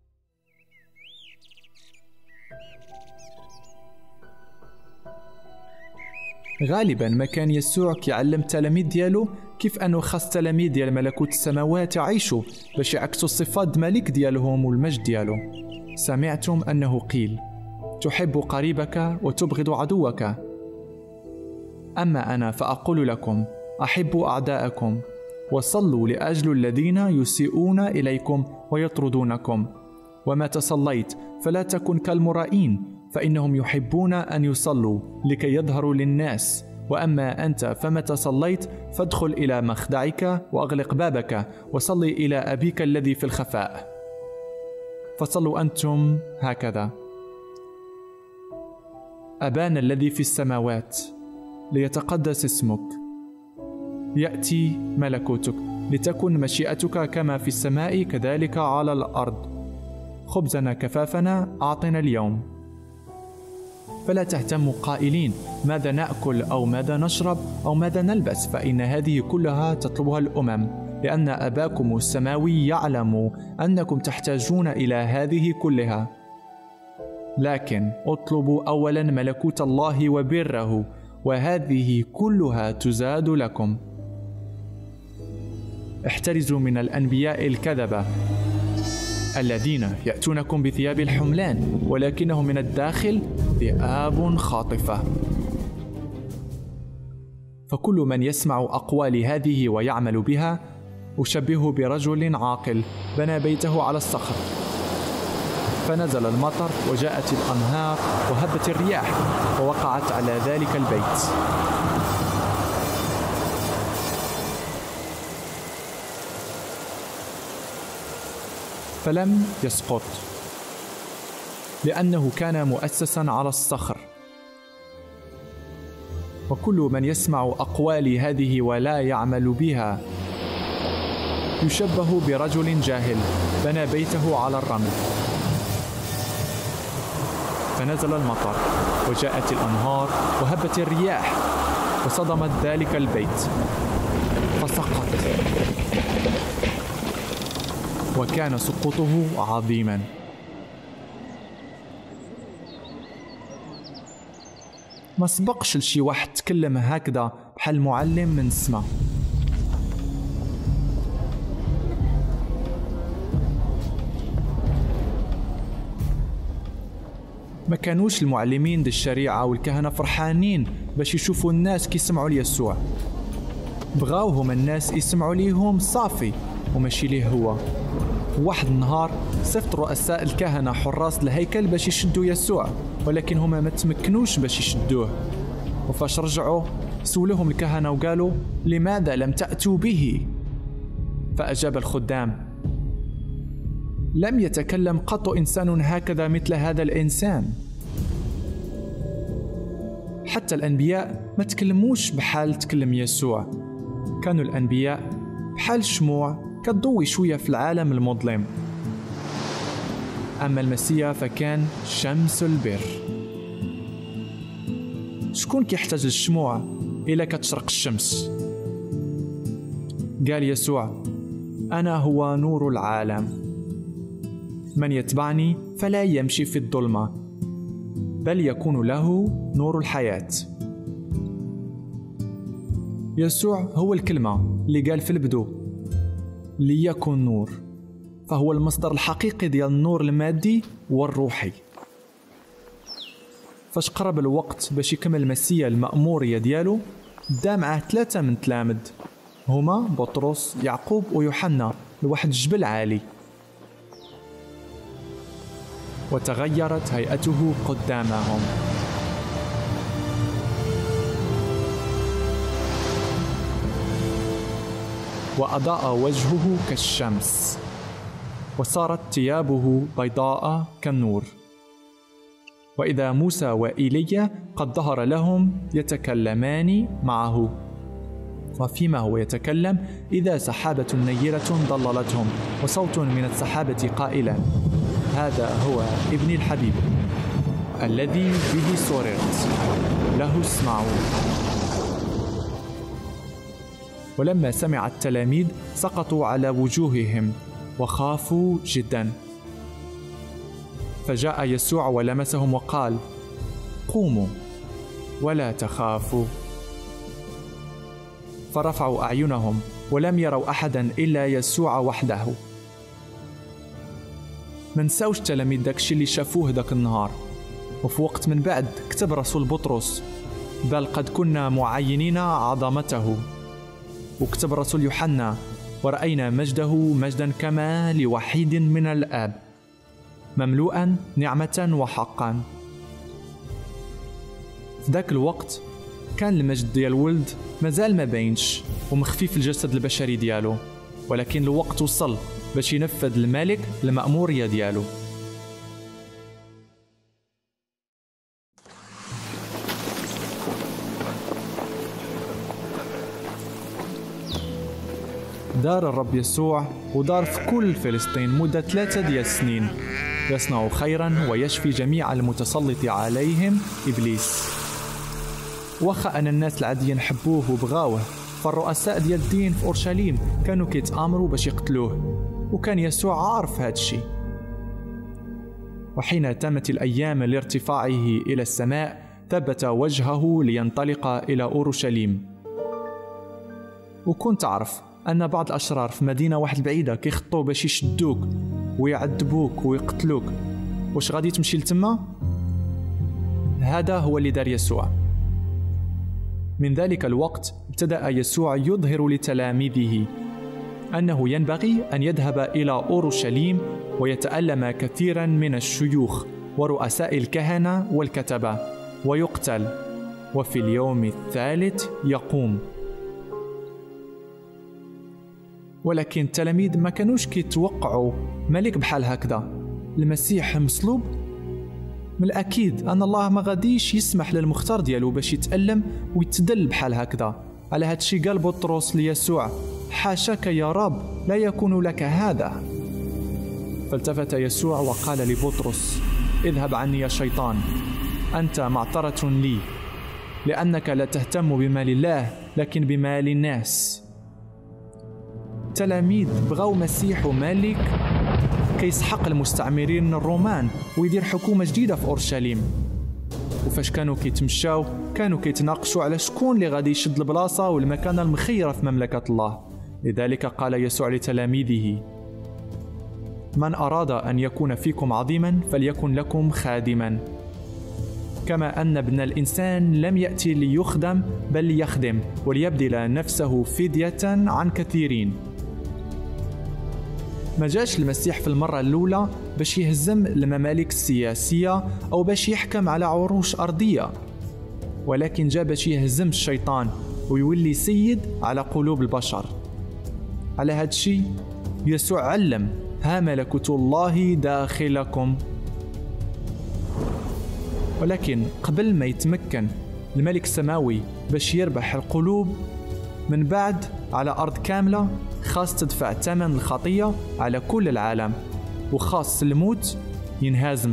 Speaker 1: غالبا ما كان يسوع كيعلم التلاميذ ديالو كيف انه خاص تلاميذ ديال ملكوت السماوات يعيشوا باش يعكسوا الصفات الملك ديالهم والمجد ديالو. سمعتم انه قيل: تحب قريبك وتبغض عدوك، اما انا فاقول لكم: احبوا اعداءكم وصلوا لاجل الذين يسيئون اليكم ويطردونكم. وما تصليت فلا تكن كالمرائين، فإنهم يحبون أن يصلوا لكي يظهروا للناس. وأما أنت فمتى صليت فادخل إلى مخدعك وأغلق بابك وصلي إلى أبيك الذي في الخفاء، فصلوا أنتم هكذا: أبانا الذي في السماوات، ليتقدس اسمك، يأتي ملكوتك، لتكن مشيئتك كما في السماء كذلك على الأرض. خبزنا كفافنا أعطنا اليوم. فلا تهتموا قائلين: ماذا نأكل أو ماذا نشرب أو ماذا نلبس، فإن هذه كلها تطلبها الأمم، لأن أباكم السماوي يعلم أنكم تحتاجون إلى هذه كلها. لكن اطلبوا أولا ملكوت الله وبره، وهذه كلها تزاد لكم. احترزوا من الأنبياء الكذبة الذين يأتونكم بثياب الحملان ولكنهم من الداخل ذئاب خاطفة. فكل من يسمع أقوال هذه ويعمل بها أشبهه برجل عاقل بنى بيته على الصخر، فنزل المطر وجاءت الأنهار وهبت الرياح ووقعت على ذلك البيت. فلم يسقط، لأنه كان مؤسسا على الصخر. وكل من يسمع أقوال هذه ولا يعمل بها يشبه برجل جاهل بنى بيته على الرمل، فنزل المطر وجاءت الأنهار وهبت الرياح وصدمت ذلك البيت فسقط، وكان سقوطه عظيما. ما سبقش لشي واحد تكلم هكذا بحال معلم من السما. ما كانوش المعلمين دي الشريعة والكهنة فرحانين باش يشوفوا الناس كيسمعوا ليسوع، بغاوهم الناس يسمعوا ليهم صافي وماشي ليه هو. واحد النهار صفت رؤساء الكهنة حراس الهيكل باش يشدوا يسوع، ولكن هما ما تمكنوش باش يشدوه. وفاش رجعوا سولوهم الكهنة وقالوا: لماذا لم تأتوا به؟ فأجاب الخدام: لم يتكلم قط إنسان هكذا مثل هذا الإنسان. حتى الأنبياء ما تكلموش بحال تكلم يسوع. كانوا الأنبياء بحال شموع كتضوي شوية في العالم المظلم، أما المسيح فكان شمس البر. شكون كيحتاج الشموع إلا كتشرق الشمس؟ قال يسوع: أنا هو نور العالم، من يتبعني فلا يمشي في الظلمة بل يكون له نور الحياة. يسوع هو الكلمة اللي قال في البدو: ليكن نور، فهو المصدر الحقيقي ديال النور المادي والروحي. فاش قرب الوقت باش يكمل المسيح المأمورية ديالو، دا معاه ثلاثة من تلامذ، هما بطرس، يعقوب ويوحنا، لواحد الجبل عالي، وتغيرت هيئته قدامهم. وأضاء وجهه كالشمس، وصارت ثيابه بيضاء كالنور. وإذا موسى وإيليا قد ظهر لهم يتكلمان معه، وفيما هو يتكلم إذا سحابة نيرة ضللتهم، وصوت من السحابة قائلا: هذا هو ابني الحبيب الذي به سررت، له اسمعوا. ولما سمع التلاميذ سقطوا على وجوههم وخافوا جدا. فجاء يسوع ولمسهم وقال: قوموا ولا تخافوا. فرفعوا أعينهم ولم يروا أحدا إلا يسوع وحده. منساوش تلاميذ داكشي اللي شافوه داك النهار. وفي وقت من بعد كتب رسول بطرس: بل قد كنا معينين عظمته. وكتب رسول يوحنا: ورأينا مجده مجدا كما لوحيد من الآب، مملوءا نعمة وحقا. في ذاك الوقت كان المجد ديال الولد مازال ما باينش ومخفي في الجسد البشري ديالو، ولكن الوقت وصل باش ينفذ الملك المأمورية ديالو. دار الرب يسوع ودار في كل فلسطين مدة ثلاثة ديال السنين، يصنع خيرا ويشفي جميع المتسلط عليهم إبليس. واخا أن الناس العاديين حبوه وبغاوه، فالرؤساء ديال الدين في أورشليم كانوا كيتآمروا باش يقتلوه، وكان يسوع عارف هذا الشيء. وحين تمت الأيام لارتفاعه إلى السماء ثبت وجهه لينطلق إلى أورشليم. وكنت تعرف أن بعض الأشرار في مدينة واحد بعيدة كيخطوا باش يشدوك ويعذبوك ويقتلوك. واش غادي تمشي لتما؟ هذا هو اللي دار يسوع. من ذلك الوقت ابتدأ يسوع يظهر لتلاميذه أنه ينبغي أن يذهب إلى أورشليم ويتألم كثيرا من الشيوخ ورؤساء الكهنة والكتبة ويقتل، وفي اليوم الثالث يقوم. ولكن التلاميذ ما كانوش كيتوقعوا ملك بحال هكذا، المسيح مصلوب. من الأكيد أن الله ما غاديش يسمح للمختار ديالو باش يتألم ويتدل بحال هكذا. على هذا الشيء قال بطرس ليسوع: حاشاك يا رب، لا يكون لك هذا. فالتفت يسوع وقال لبطرس: اذهب عني يا شيطان، أنت معطرة لي، لأنك لا تهتم بمال الله لكن بمال الناس. تلاميذ بغاو مسيح وملك كيسحق المستعمرين الرومان ويدير حكومة جديدة في أورشليم. وفاش كانوا كيتمشاو كانوا كيتناقشوا على شكون اللي غادي يشد البلاصة والمكانة المخيرة في مملكة الله. لذلك قال يسوع لتلاميذه: من أراد أن يكون فيكم عظيما فليكن لكم خادما، كما أن ابن الإنسان لم يأتي ليخدم بل ليخدم وليبذل نفسه فدية عن كثيرين. ما جاش المسيح في المرة الأولى باش يهزم الممالك السياسية أو باش يحكم على عروش أرضية، ولكن جاء باش يهزم الشيطان ويولي سيد على قلوب البشر. على هذا الشيء يسوع علم: ها ملكوت الله داخلكم. ولكن قبل ما يتمكن الملك السماوي باش يربح القلوب، من بعد على أرض كاملة خاص تدفع ثمن الخطية على كل العالم، وخاص الموت ينهزم.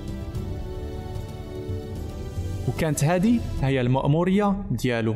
Speaker 1: وكانت هذه هي المأمورية ديالو.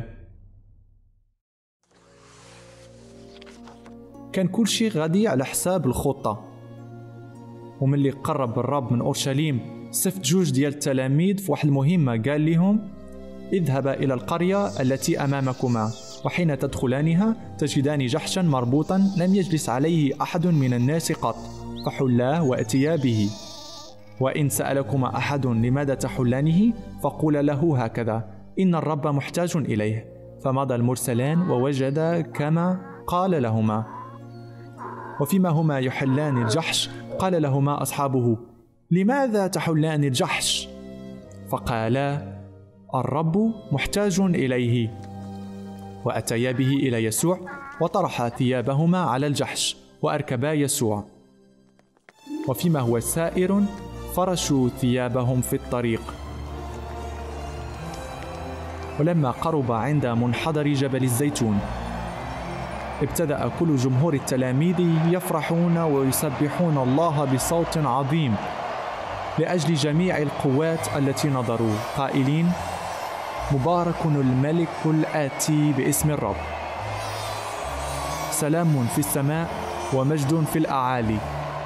Speaker 1: كان كل شيء غادي على حساب الخطة. وملي قرب الرب من أورشليم صفت جوج ديال التلاميذ في واحد المهمة، قال لهم: اذهبا إلى القرية التي أمامكما، وحين تدخلانها تجدان جحشا مربوطا لم يجلس عليه أحد من الناس قط، فحلاه وأتيا به. وإن سألكما أحد لماذا تحلانه فقولا له هكذا: إن الرب محتاج إليه. فمضى المرسلان ووجد كما قال لهما. وفيما هما يحلان الجحش قال لهما أصحابه: لماذا تحلان الجحش؟ فقالا: الرب محتاج إليه. وأتيا به إلى يسوع وطرحا ثيابهما على الجحش وأركبا يسوع. وفيما هو سائر فرشوا ثيابهم في الطريق. ولما قرب عند منحدر جبل الزيتون ابتدأ كل جمهور التلاميذ يفرحون ويسبحون الله بصوت عظيم لأجل جميع القوات التي نظروا، قائلين: مبارك الملك الآتي باسم الرب، سلام في السماء ومجد في الأعالي.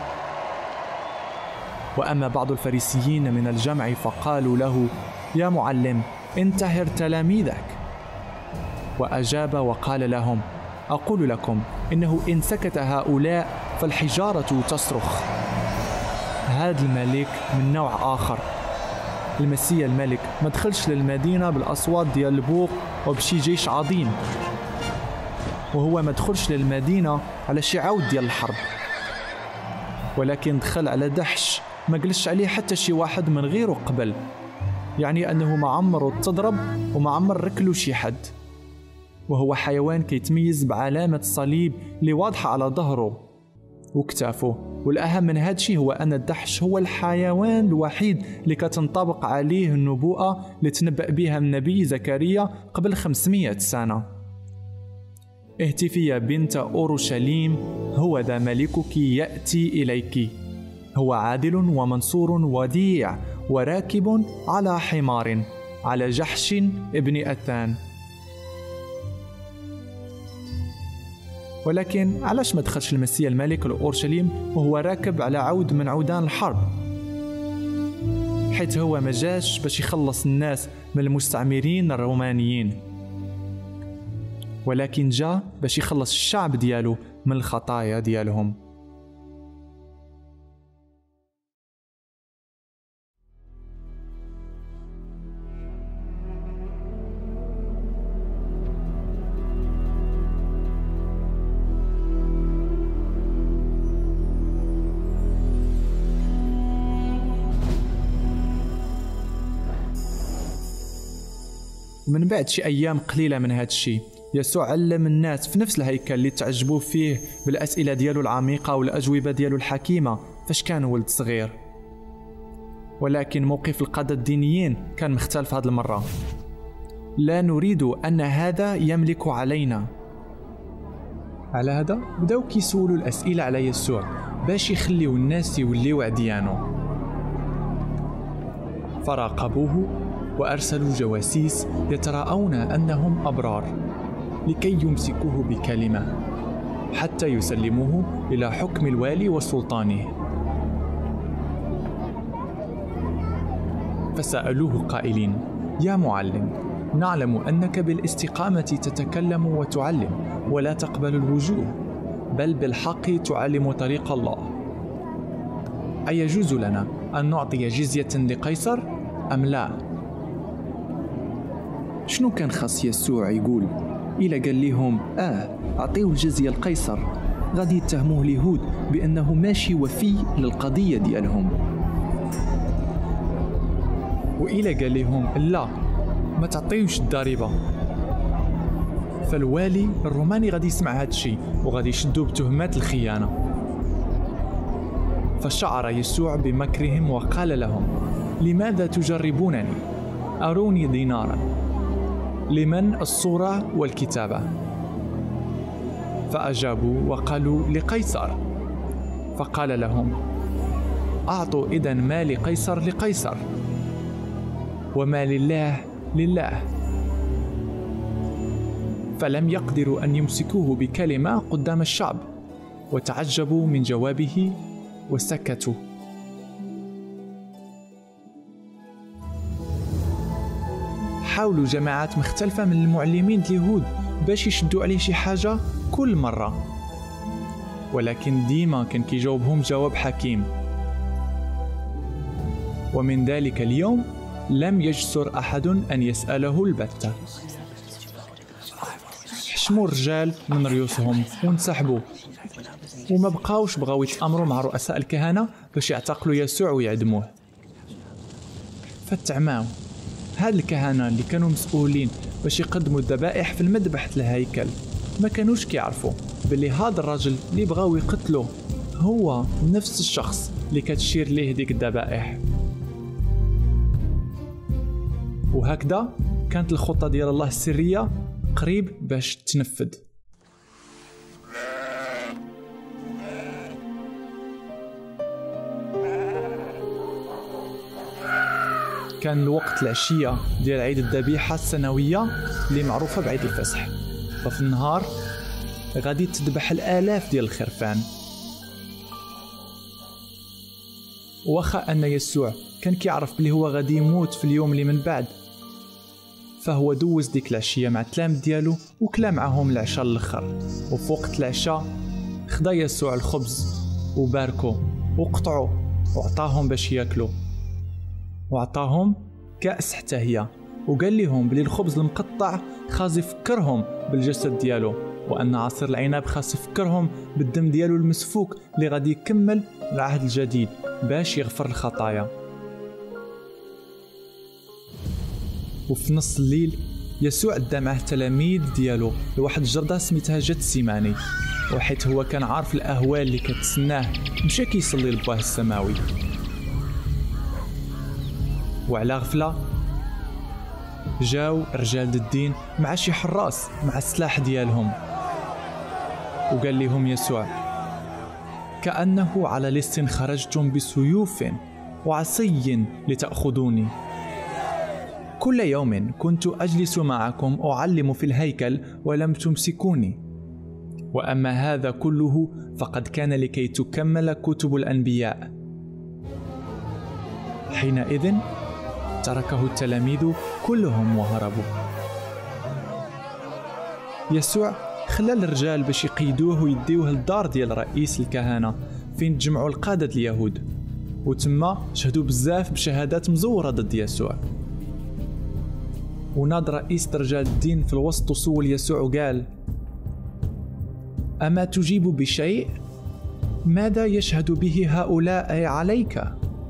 Speaker 1: وأما بعض الفريسيين من الجمع فقالوا له: يا معلم، انتهر تلاميذك. وأجاب وقال لهم: أقول لكم إنه إن سكت هؤلاء فالحجارة تصرخ. هذا الملك من نوع آخر. المسيح الملك ما دخلش للمدينة بالأصوات ديال البوق وبشي جيش عظيم، وهو ما دخلش للمدينة على شي عود ديال الحرب، ولكن دخل على دحش ما قلش عليه حتى شي واحد من غيره قبل، يعني أنه ما عمره تضرب وما عمر ركلو شي حد. وهو حيوان كيتميز بعلامة الصليب اللي واضحة على ظهره وكتافه. والأهم من هذا الشيء هو أن الدحش هو الحيوان الوحيد اللي كتنطبق عليه النبوءة اللي تنبأ بها النبي زكريا قبل خمسمائة سنة: اهتفي يا بنت أورشليم، هو ذا ملكك يأتي إليك، هو عادل ومنصور وديع وراكب على حمار على جحش ابن أثان. ولكن علاش ما دخلش المسيح الملك لأورشليم وهو راكب على عود من عودان الحرب؟ حيث هو ما جاش باش يخلص الناس من المستعمرين الرومانيين، ولكن جاء باش يخلص الشعب ديالو من الخطايا ديالهم. من بعد شي أيام قليلة من هذا الشيء يسوع علم الناس في نفس الهيكل اللي تعجبوا فيه بالأسئلة ديالو العميقة والأجوبة ديالو الحكيمة فاش كان ولد صغير. ولكن موقف القادة الدينيين كان مختلف هذه المرة. لا نريد أن هذا يملك علينا. على هذا بداو كيسولوا الأسئلة على يسوع باش يخليو الناس يوليو عديانو. فراقبوه وأرسلوا جواسيس يتراءون أنهم أبرار لكي يمسكوه بكلمة حتى يسلموه إلى حكم الوالي وسلطانه. فسألوه قائلين: يا معلم، نعلم أنك بالاستقامة تتكلم وتعلم ولا تقبل الوجوه، بل بالحق تعلم طريق الله. أيجوز لنا أن نعطي جزية لقيصر أم لا؟ شنو كان خاص يسوع يقول؟ إلا قال لهم آه أعطيوه الجزية القيصر غادي يتهموه اليهود بأنه ماشي وفي للقضية ديالهم، وإلا قال لهم لا ما تعطيوش الضريبة فالوالي الروماني غادي يسمع هذا الشيء وغادي يشدوه بتهمات الخيانة. فشعر يسوع بمكرهم وقال لهم لماذا تجربونني؟ أروني دينارا، لمن الصورة والكتابة؟ فأجابوا وقالوا لقيصر. فقال لهم أعطوا إذن ما لقيصر لقيصر وما لله لله. فلم يقدروا أن يمسكوه بكلمة قدام الشعب، وتعجبوا من جوابه وسكتوا. حاولوا جماعات مختلفة من المعلمين اليهود باش يشدوا عليه شي حاجة كل مرة، ولكن ديما كان كيجاوبهم جواب حكيم. ومن ذلك اليوم لم يجسر أحد أن يسأله البتة. حشموا الرجال من ريوسهم وانسحبوا، وما بقاوش بغاو يتأمروا مع رؤساء الكهنة باش يعتقلوا يسوع ويعدموه. فتعماو هاد الكهنة اللي كانوا مسؤولين باش يقدموا الذبائح في المذبح الهيكل ما كانوش كيعرفوا باللي هذا الرجل اللي بغاو يقتلوه هو نفس الشخص اللي كتشير ليه ديك الذبائح. وهكذا كانت الخطة ديال الله السرية قريب باش تنفذ. كان الوقت العشية ديال عيد الذبيحة السنوية اللي معروفة بعيد الفصح، ففي النهار غادي تذبح الآلاف ديال الخرفان. وخا أن يسوع كان كيعرف بلي هو غادي يموت في اليوم اللي من بعد، فهو دوز ديك العشية مع التلاميذ ديالو وكلا معهم العشاء الاخر. وفي وقت العشاء خدا يسوع الخبز وباركو وقطعو وعطاهم باش ياكلوا، وعطاهم كأس حتى هي، وقال لهم بلي الخبز المقطع خاص يفكرهم بالجسد ديالو، وأن عصير العنب خاص يفكرهم بالدم ديالو المسفوك اللي غادي يكمل العهد الجديد باش يغفر الخطايا. وفي نص الليل يسوع ادى معه التلاميذ ديالو لواحد الجردة سميتها جتسيماني، وحيت هو كان عارف الأهوال اللي كتسناه مشى كيصلي لباه السماوي. وعلى غفلة جاو رجال الدين مع شي حراس مع السلاح ديالهم، وقال لهم يسوع كأنه على لص خرجتم بسيوف وعصي لتأخذوني. كل يوم كنت أجلس معكم أعلم في الهيكل ولم تمسكوني، وأما هذا كله فقد كان لكي تكمل كتب الأنبياء. حينئذ تركه التلاميذ كلهم وهربوا. يسوع خلى الرجال باش يقيدوه ويديوه للدار ديال رئيس الكهنة فين تجمعوا القادة اليهود، وتما شهدوا بزاف بشهادات مزورة ضد يسوع. وناض رئيس رجال الدين في الوسط وسول يسوع وقال أما تجيب بشيء؟ ماذا يشهد به هؤلاء عليك؟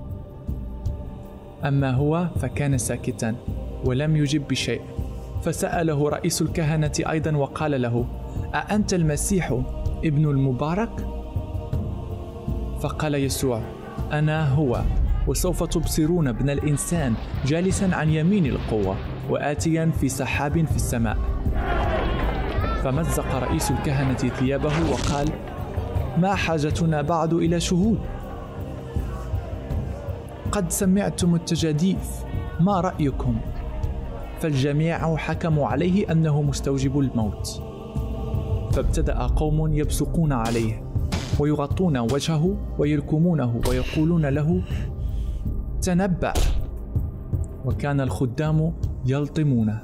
Speaker 1: أما هو فكان ساكتا ولم يجب بشيء. فسأله رئيس الكهنة أيضا وقال له أأنت المسيح ابن المبارك؟ فقال يسوع أنا هو، وسوف تبصرون ابن الإنسان جالسا عن يمين القوة وآتيا في سحاب في السماء. فمزق رئيس الكهنة ثيابه وقال ما حاجتنا بعد إلى شهود؟ قد سمعتم التجاديف، ما رأيكم؟ فالجميع حكموا عليه أنه مستوجب الموت. فابتدأ قوم يبصقون عليه ويغطون وجهه ويركمونه ويقولون له تنبأ، وكان الخدام يلطمونه.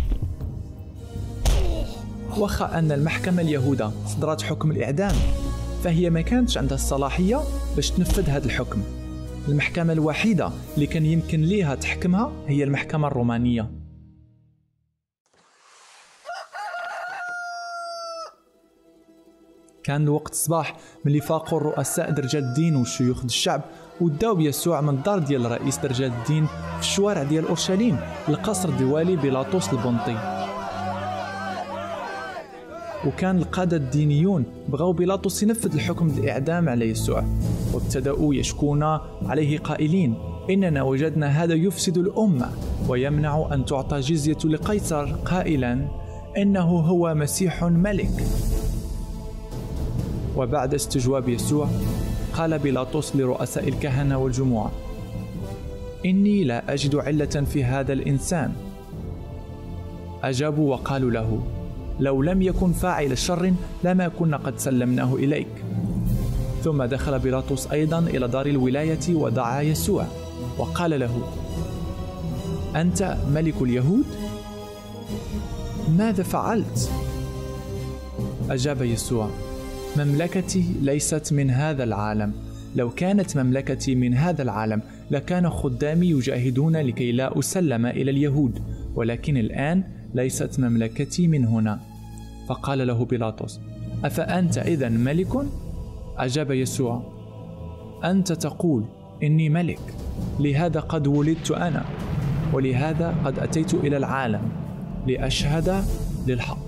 Speaker 1: وخا أن المحكمة اليهودة صدرت حكم الإعدام، فهي ما كانتش عندها الصلاحية باش تنفذ هذا الحكم. المحكمة الوحيدة اللي كان يمكن ليها تحكمها هي المحكمة الرومانية. كان وقت الصباح ملي فاقوا الرؤساء رجال الدين والشيوخ الشعب وداو بيسوع من الدار ديال رئيس رجال الدين في الشوارع ديال اورشليم للقصر ديوالي بيلاطس البنطي. وكان القادة الدينيون بغاو بيلاطس ينفذ الحكم الإعدام على يسوع، وابتدأوا يشكون عليه قائلين: إننا وجدنا هذا يفسد الأمة ويمنع أن تعطى جزية لقيصر، قائلا إنه هو مسيح ملك. وبعد استجواب يسوع قال بيلاطس لرؤساء الكهنة والجموع: إني لا أجد علة في هذا الإنسان. أجابوا وقالوا له: لو لم يكن فاعل شر لما كنا قد سلمناه إليك. ثم دخل بيلاطس أيضا إلى دار الولاية ودعا يسوع وقال له: أنت ملك اليهود؟ ماذا فعلت؟ أجاب يسوع: مملكتي ليست من هذا العالم. لو كانت مملكتي من هذا العالم لكان خدامي يجاهدون لكي لا أسلم إلى اليهود، ولكن الآن ليست مملكتي من هنا. فقال له بيلاطس: أفأنت إذن ملك؟ أجاب يسوع: أنت تقول إني ملك، لهذا قد ولدت أنا، ولهذا قد أتيت إلى العالم لأشهد للحق.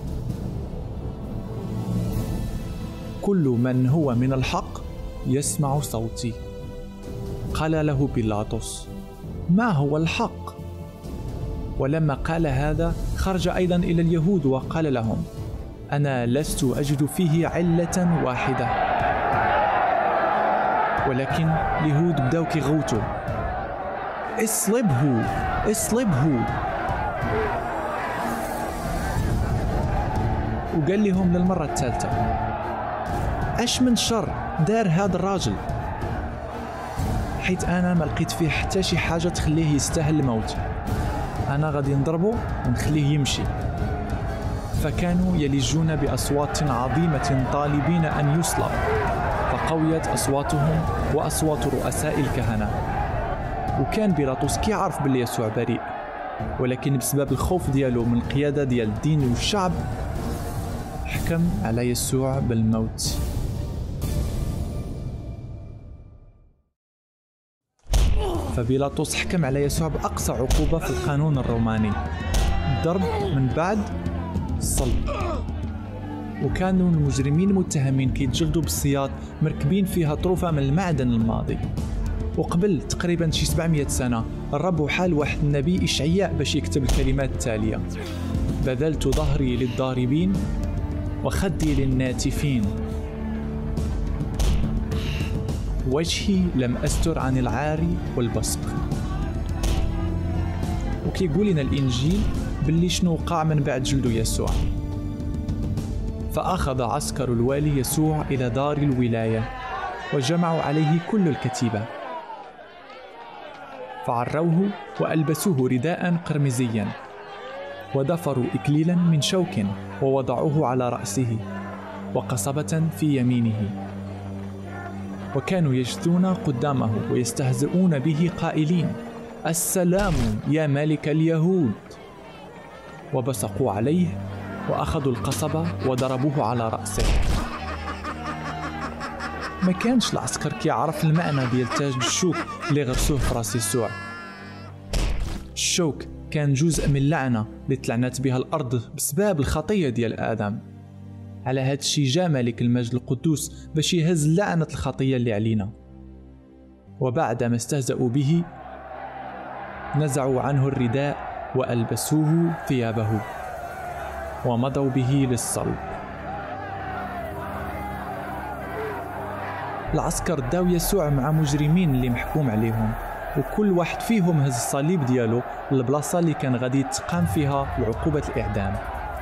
Speaker 1: كل من هو من الحق يسمع صوتي. قال له بيلاطس: ما هو الحق؟ ولما قال هذا خرج أيضا إلى اليهود وقال لهم: أنا لست أجد فيه علة واحدة. ولكن اليهود بداو كيغوتوا: اصلبه اصلبه. وقال لهم للمرة الثالثة: اش من شر دار هذا الراجل، حيت أنا ما لقيت فيه حتى شي حاجة تخليه يستاهل الموت. أنا غادي نضربه ونخليه يمشي. فكانوا يلجون بأصوات عظيمة طالبين أن يصلب، فقويت أصواتهم وأصوات رؤساء الكهنة. وكان بيلاطس كيعرف بلي يسوع بريء، ولكن بسبب الخوف ديالو من القيادة ديال الدين والشعب حكم على يسوع بالموت. فبيلاطس حكم على يسوع بأقصى عقوبة في القانون الروماني، الضرب من بعد الصلب. وكانوا المجرمين المتهمين كيتجلدوا بالسياط مركبين فيها طروفة من المعدن الماضي. وقبل تقريبا شي سبعمية سنة الرب حال واحد النبي إشعياء باش يكتب الكلمات التالية: بذلت ظهري للضاربين وخدي للناتفين، وجهي لم أستر عن العاري والبصق. وكيقول لنا الإنجيل باللي شنو وقع من بعد جلدو يسوع. فأخذ عسكر الوالي يسوع إلى دار الولاية وجمعوا عليه كل الكتيبة، فعروه وألبسوه رداء قرمزيا ودفروا إكليلا من شوك ووضعوه على رأسه وقصبة في يمينه. وكانوا يجثون قدامه ويستهزئون به قائلين: السلام يا ملك اليهود. وبصقوا عليه وأخذوا القصبة وضربوه على رأسه. ما كانش العسكر كيعرف المعنى ديال تاج الشوك اللي غرسوه في راس يسوع. الشوك كان جزء من اللعنة اللي تلعنت بها الأرض بسبب الخطية ديال آدم. على هاد الشي جا ملك المجد القدوس باش يهز لعنة الخطية اللي علينا. وبعد ما استهزأوا به نزعوا عنه الرداء وألبسوه ثيابه ومضوا به للصلب. العسكر داو يسوع مع مجرمين اللي محكوم عليهم، وكل واحد فيهم هز الصليب ديالو للبلاصة اللي كان غادي يتقام فيها عقوبة الإعدام.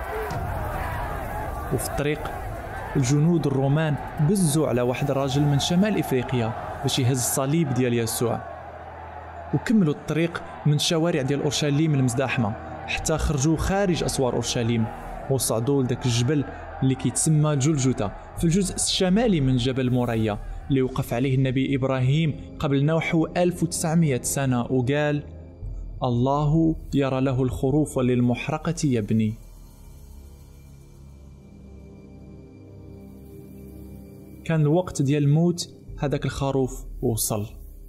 Speaker 1: وفي الطريق الجنود الرومان بزوا على واحد الراجل من شمال إفريقيا باش يهز الصليب ديال يسوع، وكملوا الطريق من شوارع ديال أورشليم المزدحمة حتى خرجوا خارج أسوار أورشليم وصعدوا لذاك الجبل اللي كيتسمى جلجثة في الجزء الشمالي من جبل موريا اللي وقف عليه النبي إبراهيم قبل نحو ألف وتسعمية سنة وقال: الله يرى له الخروف وللمحرقة يبني. كان الوقت ديال الموت هذاك الخروف وصل.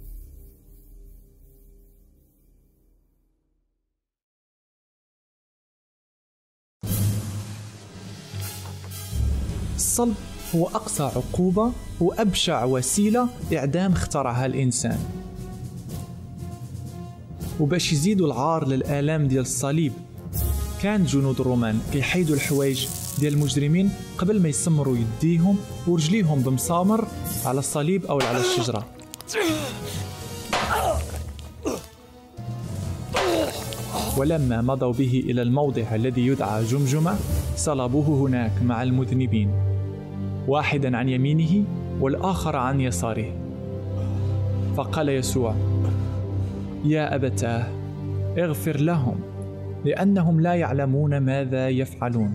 Speaker 1: الصلب هو أقصى عقوبة وأبشع وسيلة إعدام اخترعها الإنسان. وباش يزيدوا العار للآلام ديال الصليب، كان جنود الرومان كيحيدوا الحوايج ديال المجرمين قبل ما يسمروا يديهم ورجليهم بمسامر على الصليب أو على الشجرة. ولما مضوا به إلى الموضع الذي يدعى جمجمة صلبوه هناك مع المذنبين، واحدا عن يمينه والآخر عن يساره. فقال يسوع: يا أبتاه اغفر لهم لأنهم لا يعلمون ماذا يفعلون.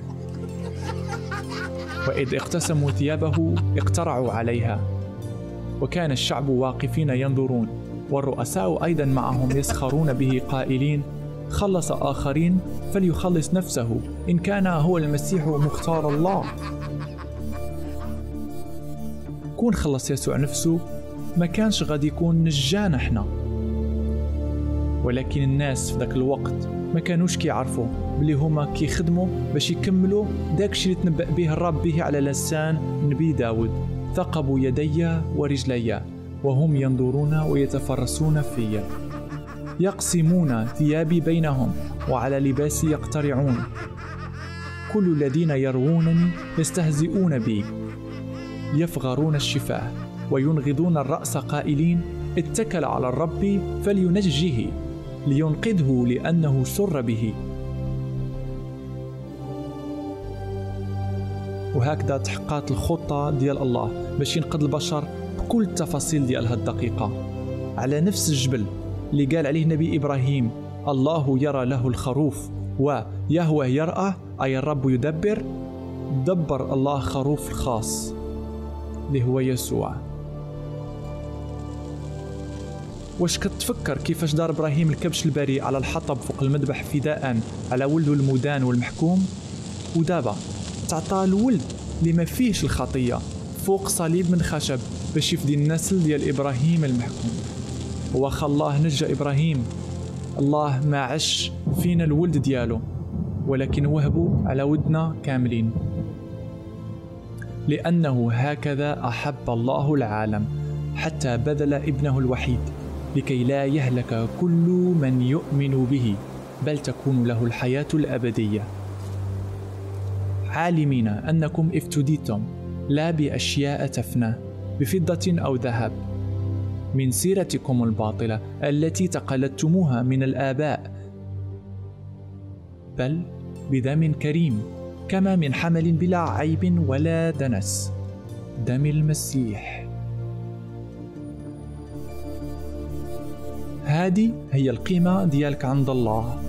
Speaker 1: وإذ اقتسموا ثيابه اقترعوا عليها، وكان الشعب واقفين ينظرون، والرؤساء أيضا معهم يسخرون به قائلين: خلص آخرين فليخلص نفسه إن كان هو المسيح مختار الله. كون خلص يسوع نفسه ما كانش غادي يكون نجانا احنا. ولكن الناس في ذاك الوقت ما كانوش كيعرفوا بلي هما كيخدموا باش يكملوا داكشي اللي تنبأ به الرب به على لسان نبي داود: ثقبوا يدي ورجلي وهم ينظرون ويتفرسون في، يقسمون ثيابي بينهم وعلى لباسي يقترعون. كل الذين يروونني يستهزئون بي، يفغرون الشفاه وينغضون الرأس قائلين: اتكل على الرب فلينجيه لينقذه لأنه سر به. وهكذا تحققت الخطة ديال الله باش ينقذ البشر بكل التفاصيل ديالها الدقيقة. على نفس الجبل اللي قال عليه نبي إبراهيم: الله يرى له الخروف ويهوه يرأى، أي الرب يدبر، دبر الله خروف الخاص اللي هو يسوع. واش كتفكر كيفاش دار إبراهيم الكبش البريء على الحطب فوق المذبح فداء على ولده المدان والمحكوم؟ ودابا تعطى الولد اللي ما فيهش الخطية فوق صليب من خشب باش يفدي النسل ديال إبراهيم المحكوم. وخا الله نجى إبراهيم، الله ما عش فينا الولد ديالو، ولكن وهبه على ودنا كاملين. لأنه هكذا أحب الله العالم حتى بذل ابنه الوحيد لكي لا يهلك كل من يؤمن به بل تكون له الحياة الأبدية. عالمين أنكم افتديتم لا بأشياء تفنى بفضة أو ذهب من سيرتكم الباطلة التي تقلدتموها من الآباء، بل بدم كريم كما من حمل بلا عيب ولا دنس، دم المسيح. هذه هي القيمة ديالك عند الله.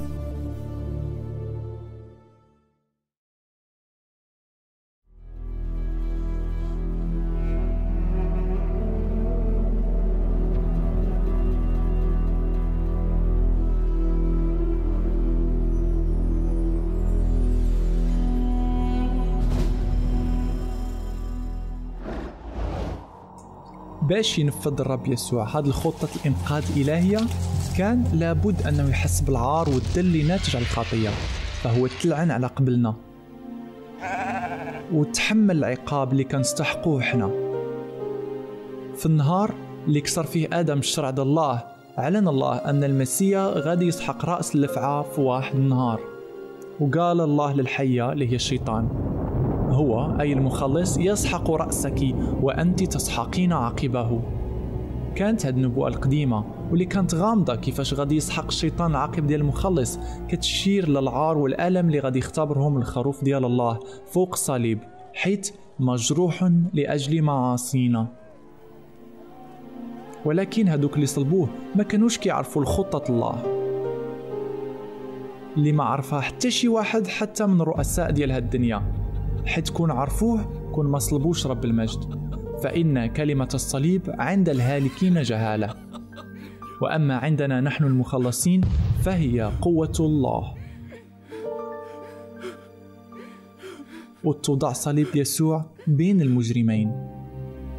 Speaker 1: باش ينفذ الرب يسوع هذه الخطة الإنقاذ الإلهية كان لابد أنه يحس بالعار والذل اللي ناتج على الخطية، فهو تلعن على قبلنا وتحمل العقاب اللي كنستحقوه حنا. في النهار اللي كسر فيه آدم الشرع ديال الله، أعلن الله أن المسيح غادي يسحق رأس اللفعة في واحد النهار. وقال الله للحية اللي هي الشيطان: هو أي المخلص يسحق رأسك وأنت تسحقين عقبه. كانت هذه النبوءة القديمة واللي كانت غامضة كيفاش غادي يسحق الشيطان العقب ديال المخلص كتشير للعار والألم اللي غادي يختبرهم الخروف ديال الله فوق الصليب، حيث مجروح لأجل معاصينا. ولكن هذوك اللي صلبوه ما كانوش كيعرفوا الخطة الله اللي ما عرفها حتى شي واحد حتى من رؤساء ديال هاد الدنيا، حيث كون عرفوه كون ما صلبوش رب المجد. فإن كلمة الصليب عند الهالكين جهالة، وأما عندنا نحن المخلصين فهي قوة الله. وتوضع صليب يسوع بين المجرمين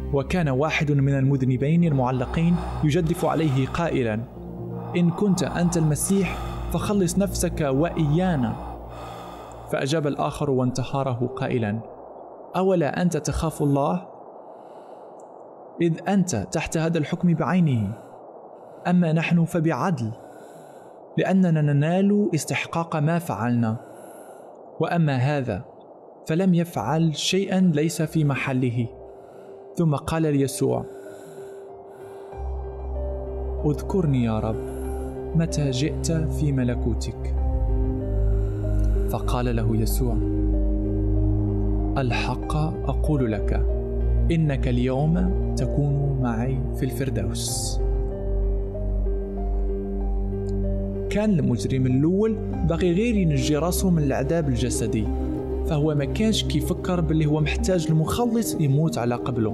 Speaker 1: وكان واحد من المذنبين المعلقين يجدف عليه قائلا: إن كنت أنت المسيح فخلص نفسك وإيانا. فأجاب الآخر وانتهره قائلا: أولا أنت تخاف الله؟ إذ أنت تحت هذا الحكم بعينه، أما نحن فبعدل، لأننا ننال استحقاق ما فعلنا، وأما هذا فلم يفعل شيئا ليس في محله. ثم قال ليسوع: اذكرني يا رب متى جئت في ملكوتك. فقال له يسوع: الحق أقول لك إنك اليوم تكون معي في الفردوس. كان المجرم الأول باغي غير ينجي راسه من العذاب الجسدي، فهو ما كانش كيفكر باللي هو محتاج المخلص يموت على قبله.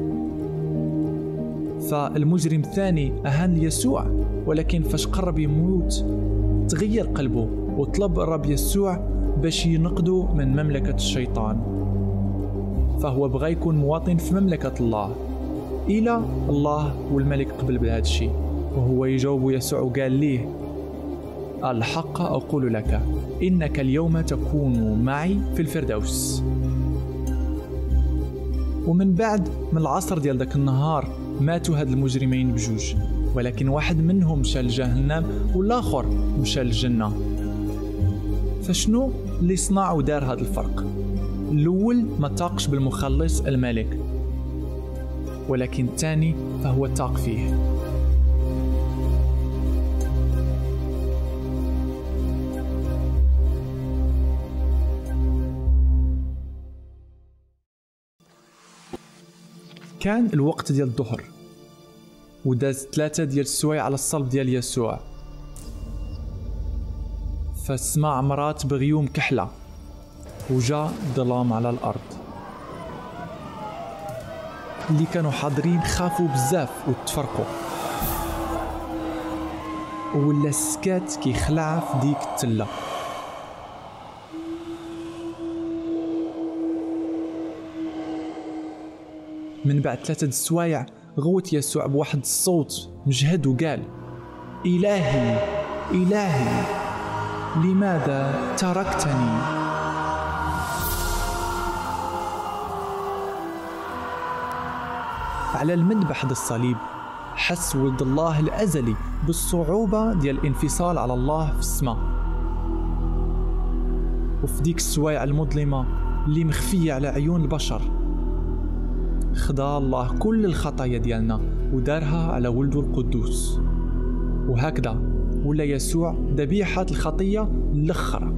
Speaker 1: فالمجرم الثاني أهان ليسوع، ولكن فاش قرب يموت تغير قلبه وطلب الرب يسوع باش ينقذه من مملكة الشيطان. فهو بغى يكون مواطن في مملكة الله، إلى الله والملك قبل بهذا الشيء. وهو يجاوب يسوع وقال ليه: الحق أقول لك إنك اليوم تكون معي في الفردوس. ومن بعد من العصر ديال ذاك النهار ماتوا هاد المجرمين بجوج، ولكن واحد منهم مشى لجهنم والآخر مشى للجنة. فشنو اللي صنع ودار هذا الفرق؟ الأول ما تاقش بالمخلص الملك، ولكن الثاني فهو تاق فيه. كان الوقت ديال الظهر، وداز ثلاثة ديال السوايع على الصلب ديال يسوع، فالسما عمرات بغيوم كحلة وجا ظلام على الأرض. اللي كانوا حاضرين خافوا بزاف وتفرقوا، ولا السكات كيخلع في ديك التلة. من بعد ثلاثة السوايع غوت يسوع بواحد الصوت مجهد وقال: إلهي إلهي لماذا تركتني؟ على المذبح د الصليب حس ولد الله الأزلي بالصعوبة ديال الانفصال على الله في السماء. وفي ديك السوايع المظلمة اللي مخفية على عيون البشر خدا الله كل الخطايا ديالنا ودارها على ولده القدوس. وهكذا ولا يسوع ذبيحة الخطية الأخرى.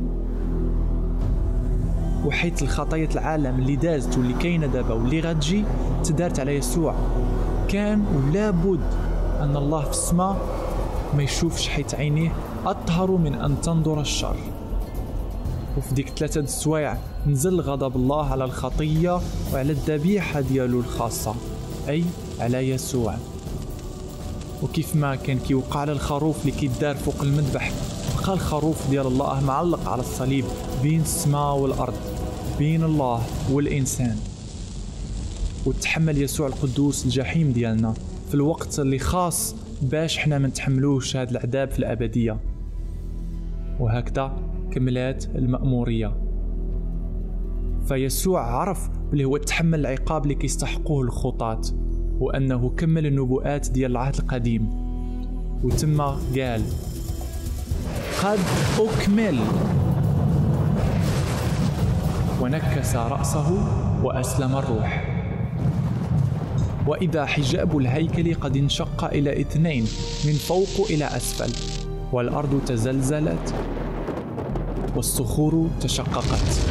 Speaker 1: وحيث الخطايا العالم اللي دازت واللي كاينه دابا واللي غتجي تدارت على يسوع، كان ولا بد أن الله في السماء ما يشوفش، حيث عينيه أطهر من أن تنظر الشر. وفي ديك ثلاثة السوايع نزل غضب الله على الخطية وعلى الذبيحة ديالو الخاصة، أي على يسوع. وكيف ما كان كيوقع على الخروف اللي كيدار فوق المذبح، بقى الخروف ديال الله معلق على الصليب بين السماء والأرض، بين الله والإنسان. وتحمل يسوع القدوس الجحيم ديالنا في الوقت اللي خاص باش حنا ما نتحملوش هذا العذاب في الأبدية. وهكذا كملات المأمورية. فيسوع عرف بلي هو تحمل العقاب اللي كيستحقوه الخطاة، وأنه كمل النبوءات ديال العهد القديم. وتم قال: قد أكمل، ونكس رأسه وأسلم الروح. وإذا حجاب الهيكل قد انشق إلى اثنين من فوق إلى أسفل، والأرض تزلزلت والصخور تشققت.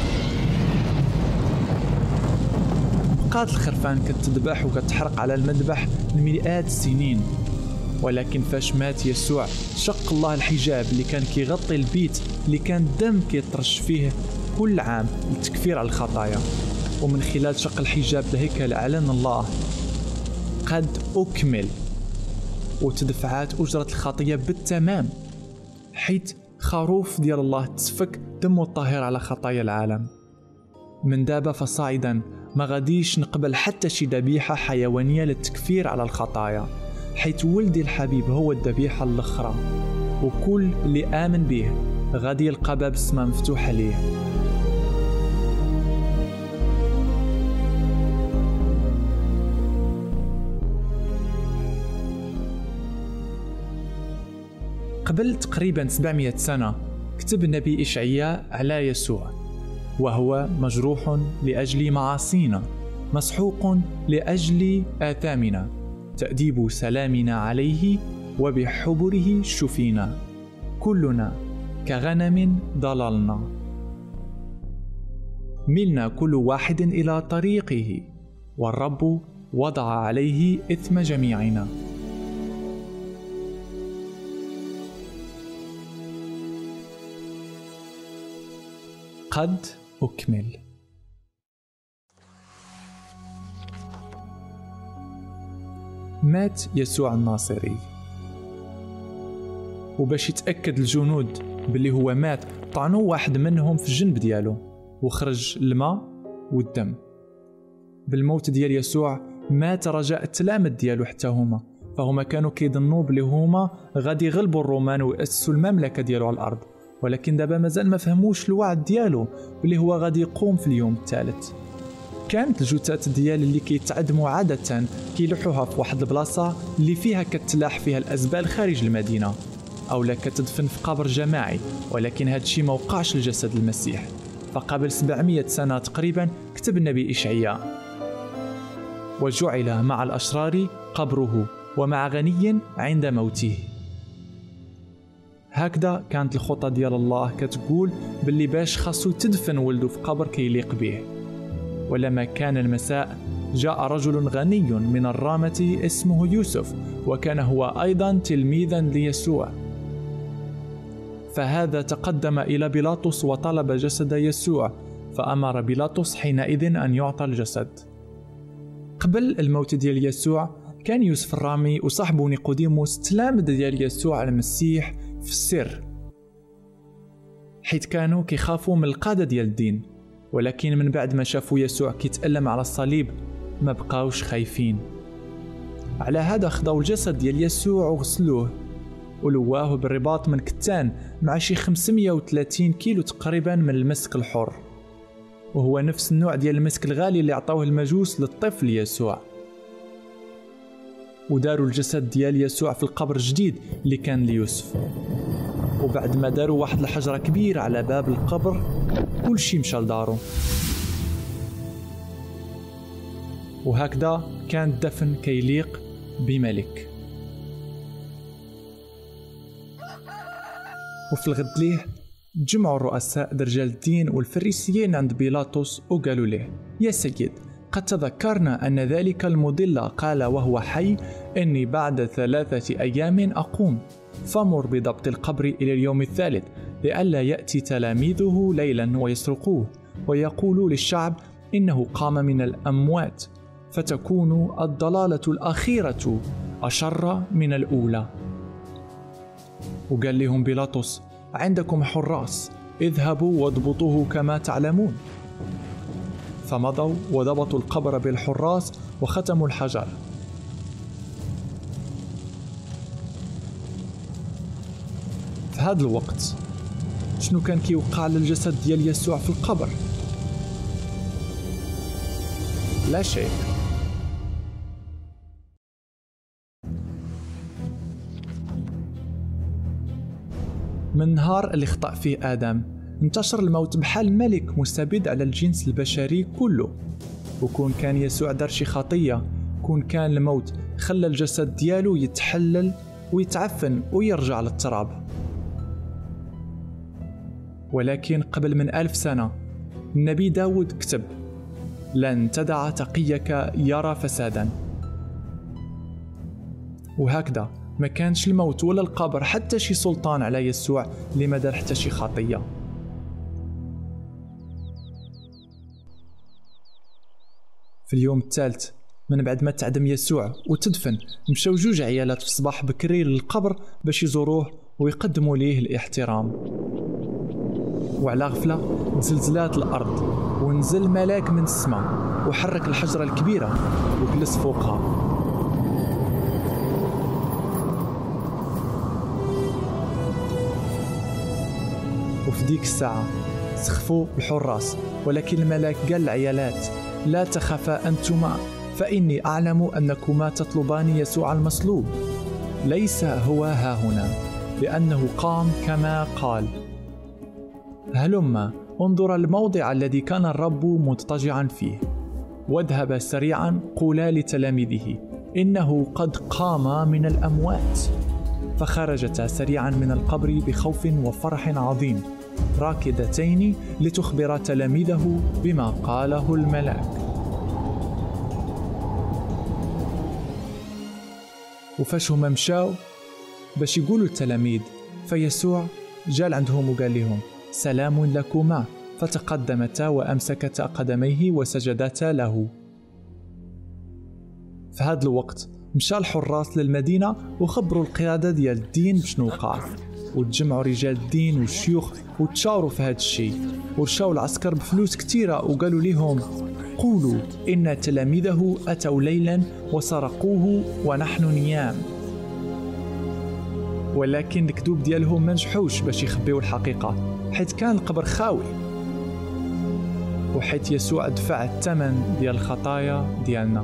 Speaker 1: بقات الخرفان كتذبح وكتحرق على المذبح لمئات السنين، ولكن فاش مات يسوع شق الله الحجاب اللي كان كيغطي البيت اللي كان الدم كيطرش فيه كل عام للتكفير على الخطايا. ومن خلال شق الحجاب الهيكل أعلن الله: قد أكمل، وتدفعات أجرة الخطية بالتمام، حيث خروف ديال الله تسفك دمه الطاهر على خطايا العالم. من دابا فصاعدا ما غاديش نقبل حتى شي ذبيحة حيوانية للتكفير على الخطايا، حيث ولدي الحبيب هو الذبيحة الأخرى، وكل اللي آمن به غادي يلقى باب السماء مفتوح ليه. قبل تقريبا سبعمائة سنة كتب النبي إشعياء على يسوع، وهو مجروح لأجل معاصينا، مسحوق لأجل آثامنا، تأديب سلامنا عليه، وبحبره شفينا، كلنا كغنم ضللنا، ملنا كل واحد إلى طريقه، والرب وضع عليه إثم جميعنا. قد أكمل. مات يسوع الناصري، وباش يتأكد الجنود باللي هو مات طعنوا واحد منهم في الجنب ديالو وخرج الماء والدم. بالموت ديال يسوع مات رجاء التلامذ ديالو حتى هما، فهما كانوا كيظنوا بلي هما غادي يغلبوا الرومان ويأسسوا المملكة ديالو على الأرض، ولكن دابا مازال ما فهموش الوعد ديالو بلي هو غادي يقوم في اليوم الثالث. كانت الجثث ديال اللي كيتعدموا عادة كيلوحوها في واحد البلاصة اللي فيها كتلاح فيها الأزبال خارج المدينة، أو لا كتدفن في قبر جماعي، ولكن هذا الشيء ما وقعش لجسد المسيح. فقبل سبعمائة سنة تقريبا كتب النبي إشعياء: وجعل مع الأشرار قبره، ومع غني عند موته. هكذا كانت الخطة ديال الله كتقول باللي باش خاصو تدفن ولده في قبر كيليق به. ولما كان المساء جاء رجل غني من الرامة اسمه يوسف، وكان هو أيضا تلميذا ليسوع، فهذا تقدم إلى بيلاطس وطلب جسد يسوع، فأمر بيلاطس حينئذ أن يعطى الجسد. قبل الموت ديال يسوع كان يوسف الرامي وصاحبه نيقوديموس تلامذ ديال يسوع المسيح في السر، حيث كانوا كيخافوا من القادة ديال الدين، ولكن من بعد ما شافوا يسوع كيتألم على الصليب ما بقاوش خايفين. على هذا خداو الجسد ديال يسوع وغسلوه ولواه بالرباط من كتان مع شي خمسمائة وثلاثين كيلو تقريبا من المسك الحر، وهو نفس النوع ديال المسك الغالي اللي عطاوه المجوس للطفل يسوع. وداروا الجسد ديال يسوع في القبر الجديد اللي كان ليوسف، وبعد ما داروا واحد الحجرة كبيرة على باب القبر كل شي مشى لدارو. وهكذا كان الدفن كيليق بملك. وفي الغد ليه تجمعوا الرؤساء رجال الدين والفريسيين عند بيلاطس وقالوا له: يا سيد، قد تذكرنا أن ذلك المضل قال وهو حي إني بعد ثلاثة أيام أقوم، فمر بضبط القبر إلى اليوم الثالث، لئلا يأتي تلاميذه ليلا ويسرقوه ويقولوا للشعب إنه قام من الأموات، فتكون الضلالة الأخيرة أشر من الأولى. وقال لهم بيلاطس: عندكم حراس، اذهبوا واضبطوه كما تعلمون. فمضوا وضبطوا القبر بالحراس وختموا الحجر. في هذا الوقت شنو كان كيوقع للجسد ديال يسوع في القبر؟ لا شيء. من النهار اللي خطأ فيه آدم انتشر الموت بحال ملك مستبد على الجنس البشري كله. وكون كان يسوع دار شي خطية، كون كان الموت خلى الجسد ديالو يتحلل ويتعفن ويرجع للتراب. ولكن قبل من ألف سنة النبي داود كتب: لن تدع تقيك يرى فسادا. وهكذا ما كانش الموت ولا القبر حتى شي سلطان على يسوع اللي ما دار حتى شي خطية. في اليوم الثالث من بعد ما تعدم يسوع وتدفن، مشاو جوج عيالات في الصباح بكري للقبر باش يزوروه ويقدموا ليه الاحترام. وعلى غفلة تزلزلات الأرض ونزل ملاك من السماء وحرك الحجرة الكبيرة وجلس فوقها. وفي ديك الساعة سخفوا الحراس، ولكن الملاك قال للعيالات: لا تخافا أنتما، فإني أعلم أنكما تطلبان يسوع المصلوب. ليس هو ها هنا، لأنه قام كما قال. هلما انظر الموضع الذي كان الرب مضطجعا فيه، واذهب سريعا قولا لتلاميذه إنه قد قام من الأموات. فخرجتا سريعا من القبر بخوف وفرح عظيم، راكدتين لتخبر تلاميذه بما قاله الملاك. وفاش هما مشاو باش يقولوا التلاميذ، فيسوع جال عندهم وقال لهم: سلام لكما. فتقدمتا وأمسكتا قدميه وسجدتا له. في هذا الوقت مشى الحراس للمدينة وخبروا القيادة ديال الدين بشنو وقع، وتجمعوا رجال الدين والشيوخ وتشاوروا في هذا الشيء، ورشاو العسكر بفلوس كتيرة وقالوا لهم: قولوا إن تلاميذه أتوا ليلا وسرقوه ونحن نيام. ولكن الكذوب ديالهم ما نجحوش باش يخبيوا الحقيقة، حيث كان القبر خاوي، وحيث يسوع دفع الثمن ديال الخطايا ديالنا.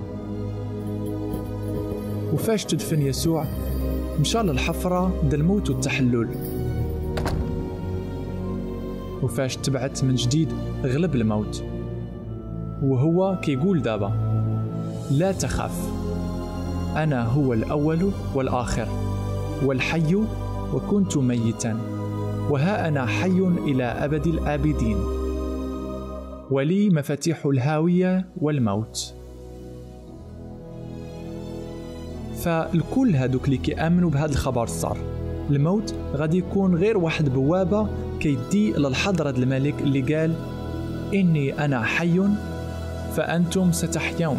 Speaker 1: وفاش تدفن يسوع مشى للحفرة ديال الموت والتحلل، وفاش تبعت من جديد غلب الموت، وهو كيقول دابا: لا تخاف، أنا هو الأول والآخر والحي، وكنت ميتا وها أنا حي إلى أبد الآبدين، ولي مفاتيح الهاوية والموت. فالكل هادوك اللي كيأمنوا بهذا الخبر صار الموت غادي يكون غير واحد بوابة كيدي للحضرة الملك اللي قال: إني أنا حي فأنتم ستحيون.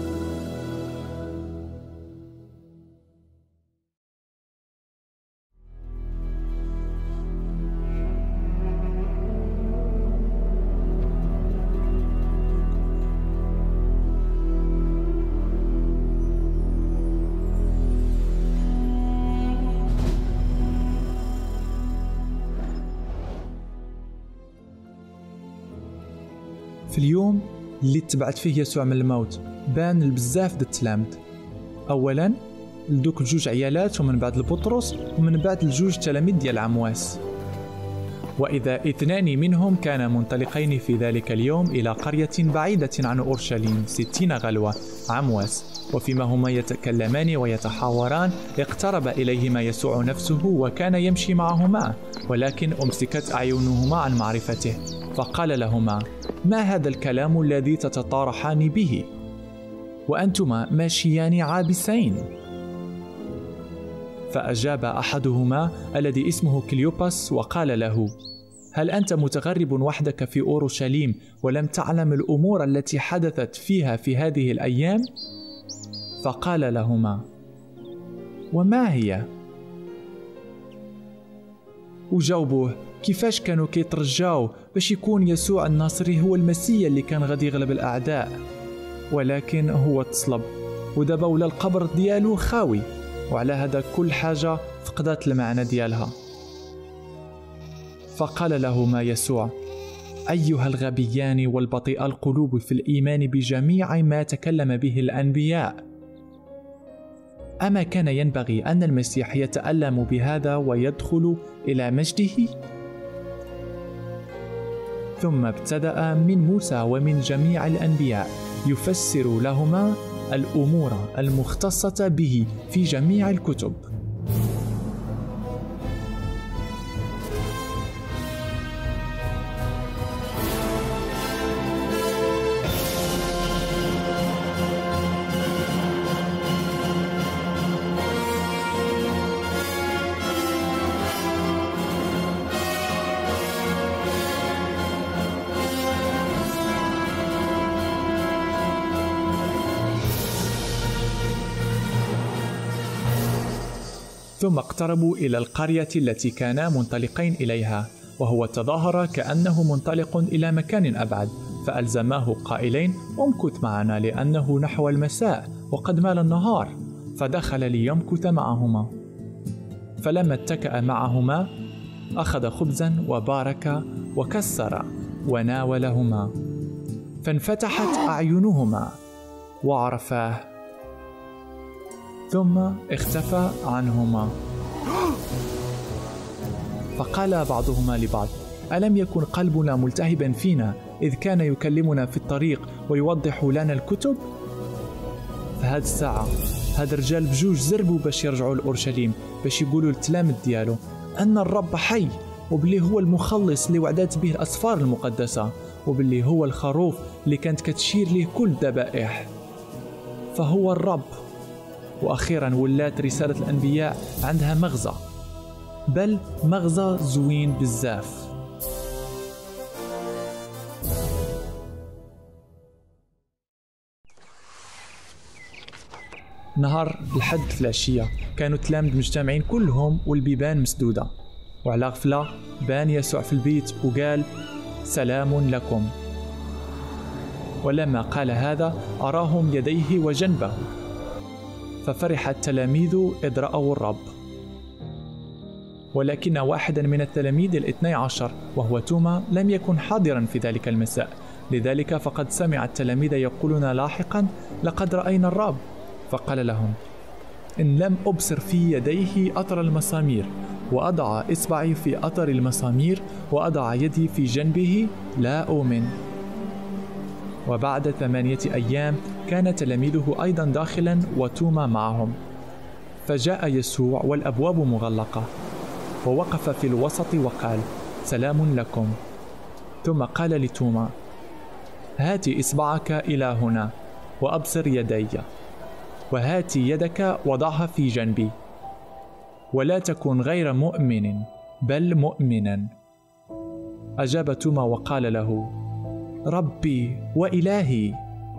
Speaker 1: في اليوم اللي تبعت فيه يسوع من الموت بان البزاف د التلامذ، اولا لدوك الجوج عيالات، ومن بعد لبطرس، ومن بعد الجوج تلاميذ ديال عمواس. واذا اثنان منهم كانا منطلقين في ذلك اليوم الى قرية بعيدة عن اورشليم ستين غلوة، عمواس. وفيما هما يتكلمان ويتحاوران اقترب اليهما يسوع نفسه وكان يمشي معهما، ولكن امسكت اعينهما عن معرفته، فقال لهما: ما هذا الكلام الذي تتطارحان به وأنتما ماشيان عابسين؟ فأجاب أحدهما الذي اسمه كليوباس وقال له: هل أنت متغرب وحدك في أورشليم ولم تعلم الأمور التي حدثت فيها في هذه الأيام؟ فقال لهما: وما هي؟ وجاوبوه كيفاش كانوا كيترجاو باش يكون يسوع الناصري هو المسيح اللي كان غادي يغلب الأعداء، ولكن هو تصلب ودابا ولا القبر ديالو خاوي، وعلى هذا كل حاجة فقدت المعنى ديالها. فقال لهما يسوع: أيها الغبيان والبطيء القلوب في الإيمان بجميع ما تكلم به الأنبياء، أما كان ينبغي أن المسيح يتألم بهذا ويدخل إلى مجده؟ ثم ابتدأ من موسى ومن جميع الأنبياء يفسر لهما الأمور المختصة به في جميع الكتب. ثم اقتربوا إلى القرية التي كانا منطلقين إليها، وهو تظاهر كأنه منطلق إلى مكان أبعد، فألزماه قائلين: امكث معنا لأنه نحو المساء وقد مال النهار. فدخل ليمكث معهما. فلما اتكأ معهما أخذ خبزا وبارك وكسر وناولهما، فانفتحت أعينهما وعرفاه، ثم اختفى عنهما. فقال بعضهما لبعض: ألم يكن قلبنا ملتهبا فينا إذ كان يكلمنا في الطريق ويوضح لنا الكتب؟ فهاد الساعة هاد الرجال بجوج زربوا باش يرجعوا لأورشليم، باش يقولوا للتلاميذ ديالو أن الرب حي، وباللي هو المخلص اللي وعدات به الأسفار المقدسة، وباللي هو الخروف اللي كانت كتشير ليه كل الذبائح، فهو الرب. وأخيرا ولات رسالة الأنبياء عندها مغزى، بل مغزى زوين بزاف. نهار الحد في العشية كانوا التلاميذ مجتمعين كلهم والبيبان مسدودة، وعلى غفلة بان يسوع في البيت وقال: سلام لكم. ولما قال هذا أراهم يديه وجنبه، ففرح التلاميذ إذ رأوا الرب. ولكن واحدا من التلاميذ الاثني عشر وهو توما لم يكن حاضرا في ذلك المساء، لذلك فقد سمع التلاميذ يقولون لاحقا: لقد رأينا الرب. فقال لهم: إن لم أبصر في يديه أثر المسامير، وأضع إصبعي في أثر المسامير، وأضع يدي في جنبه، لا أؤمن. وبعد ثمانية أيام كان تلاميذه أيضا داخلا وتوما معهم. فجاء يسوع والأبواب مغلقة، ووقف في الوسط وقال: سلام لكم. ثم قال لتوما: هات إصبعك إلى هنا وأبصر يدي، وهات يدك وضعها في جنبي، ولا تكن غير مؤمن بل مؤمنا. أجاب توما وقال له: ربي وإلهي.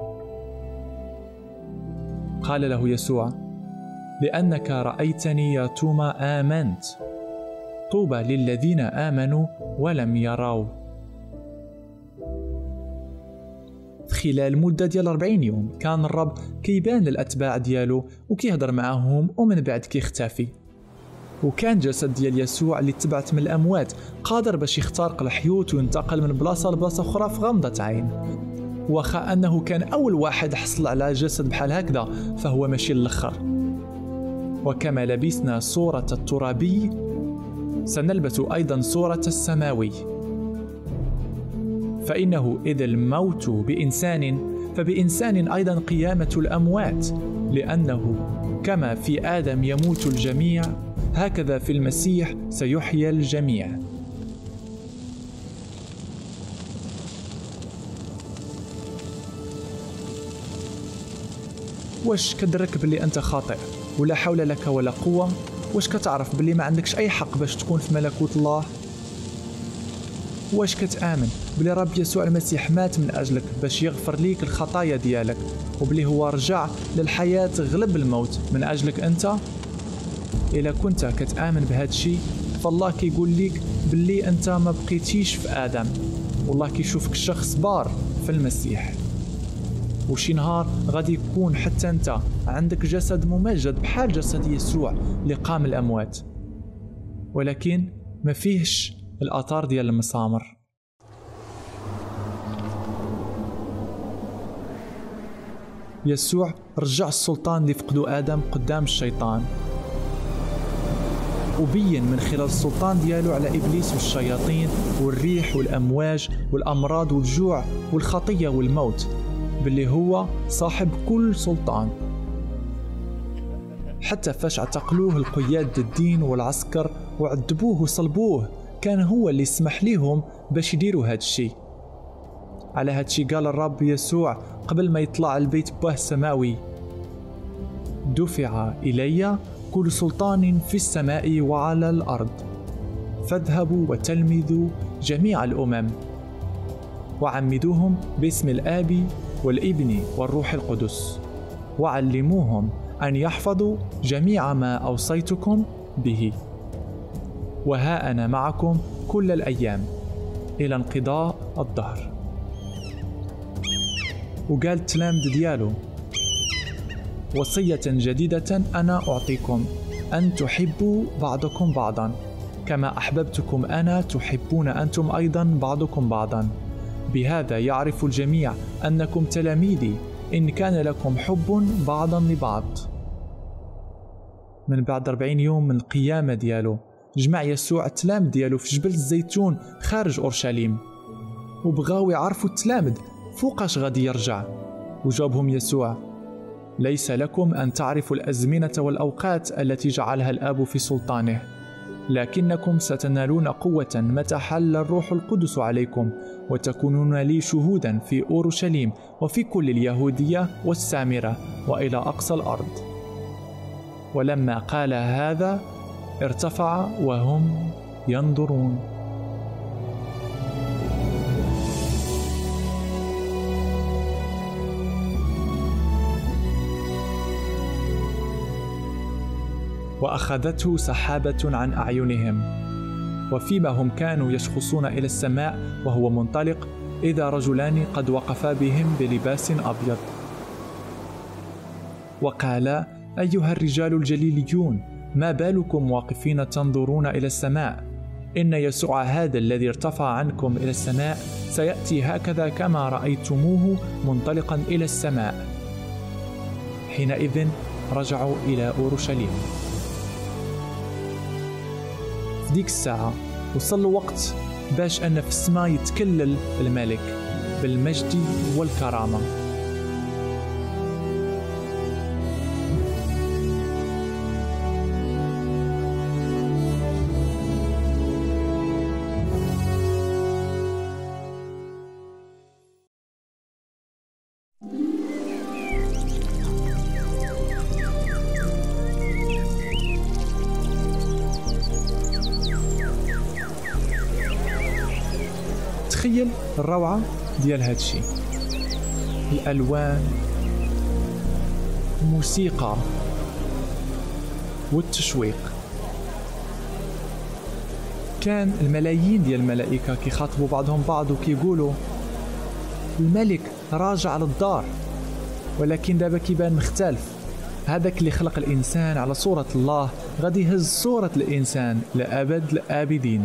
Speaker 1: قال له يسوع: لأنك رأيتني يا توما آمنت. طوبى للذين آمنوا ولم يروا. خلال مدة ديال أربعين يوم كان الرب كيبان للأتباع ديالو وكيهضر معهم، ومن بعد كيختفي. وكان جسد ديال يسوع اللي تبعت من الأموات قادر باش يخترق الحيوط وينتقل من بلاصة لبلاصة أخرى في غمضة عين. وخا أنه كان أول واحد حصل على جسد بحال هكذا، فهو ماشي الأخر. وكما لبسنا صورة الترابي سنلبس أيضا صورة السماوي. فإنه إذ الموت بإنسان فبإنسان أيضا قيامة الأموات، لأنه كما في آدم يموت الجميع هكذا في المسيح سيحيى الجميع. واش كدرك بلي أنت خاطئ ولا حول لك ولا قوة؟ واش كتعرف بلي ما عندكش أي حق باش تكون في ملكوت الله؟ واش كتآمن بلي رب يسوع المسيح مات من أجلك باش يغفر ليك الخطايا ديالك، وبلي هو رجع للحياة غلب الموت من أجلك أنت؟ إلا كنت كتآمن بهذا الشيء فالله كيقول ليك بلي أنت ما بقيتيش في آدم، والله كيشوفك شخص بار في المسيح. وشي نهار غادي يكون حتى أنت عندك جسد ممجد بحال جسد يسوع اللي قام الأموات، ولكن ما فيهش الآثار ديال المسامر. يسوع رجع السلطان اللي فقدوا آدم قدام الشيطان، وبين من خلال السلطان ديالو على إبليس والشياطين والريح والأمواج والأمراض والجوع والخطية والموت، باللي هو صاحب كل سلطان. حتى فاش اعتقلوه القياد الدين والعسكر وعذبوه وصلبوه كان هو اللي سمح ليهم باش يديروا هاد الشيء. على هاد الشيء قال الرب يسوع قبل ما يطلع البيت باه السماوي: دفع إلي كل سلطان في السماء وعلى الأرض، فاذهبوا وتلمذوا جميع الأمم وعمدوهم باسم الآب والابن والروح القدس، وعلموهم أن يحفظوا جميع ما أوصيتكم به، وها أنا معكم كل الأيام إلى انقضاء الدهر. وقال التلامذ ديالو: وصية جديدة أنا أعطيكم، أن تحبوا بعضكم بعضا كما أحببتكم أنا تحبون أنتم أيضا بعضكم بعضا، بهذا يعرف الجميع أنكم تلاميذي إن كان لكم حب بعضا لبعض. من بعد أربعين يوم من القيامة ديالو جمع يسوع التلامذ ديالو في جبل الزيتون خارج أورشليم، وبغاو يعرفوا التلامذ فوقاش غادي يرجع. وجاوبهم يسوع: ليس لكم أن تعرفوا الأزمنة والأوقات التي جعلها الآب في سلطانه، لكنكم ستنالون قوة متى حل الروح القدس عليكم، وتكونون لي شهودا في أورشليم وفي كل اليهودية والسامرة وإلى أقصى الأرض. ولما قال هذا ارتفع وهم ينظرون. وأخذته سحابة عن أعينهم، وفيما هم كانوا يشخصون إلى السماء وهو منطلق، إذا رجلان قد وقفا بهم بلباس أبيض، وقالا: أيها الرجال الجليليون، ما بالكم واقفين تنظرون إلى السماء؟ إن يسوع هذا الذي ارتفع عنكم إلى السماء سيأتي هكذا كما رأيتموه منطلقا إلى السماء. حينئذ رجعوا إلى أورشليم. في ديك الساعة وصل وقت باش أن في السماء يتكلل الملك بالمجد والكرامة. تخيل الروعة ديال هادشي، الألوان، الموسيقى والتشويق. كان الملايين ديال الملائكة كيخاطبوا بعضهم بعض وكيقولوا: الملك راجع للدار. ولكن دابا كيبان مختلف، هذاك اللي خلق الإنسان على صورة الله غادي يهز صورة الإنسان لأبد الآبدين.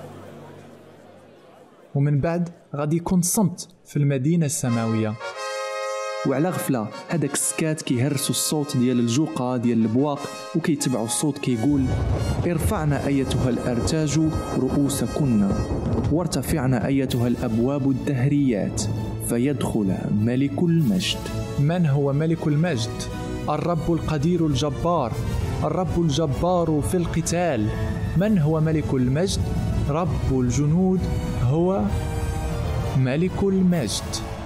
Speaker 1: ومن بعد غادي يكون صمت في المدينة السماوية، وعلى غفلة هذاك السكات كيهرسوا الصوت ديال الجوقة ديال البواق، وكيتبعوا الصوت كيقول: ارفعنا أيتها الأرتاج رؤوسكن، وارتفعنا أيتها الأبواب الدهريات، فيدخل ملك المجد. من هو ملك المجد؟ الرب القدير الجبار، الرب الجبار في القتال. من هو ملك المجد؟ رب الجنود هو ملك المجد.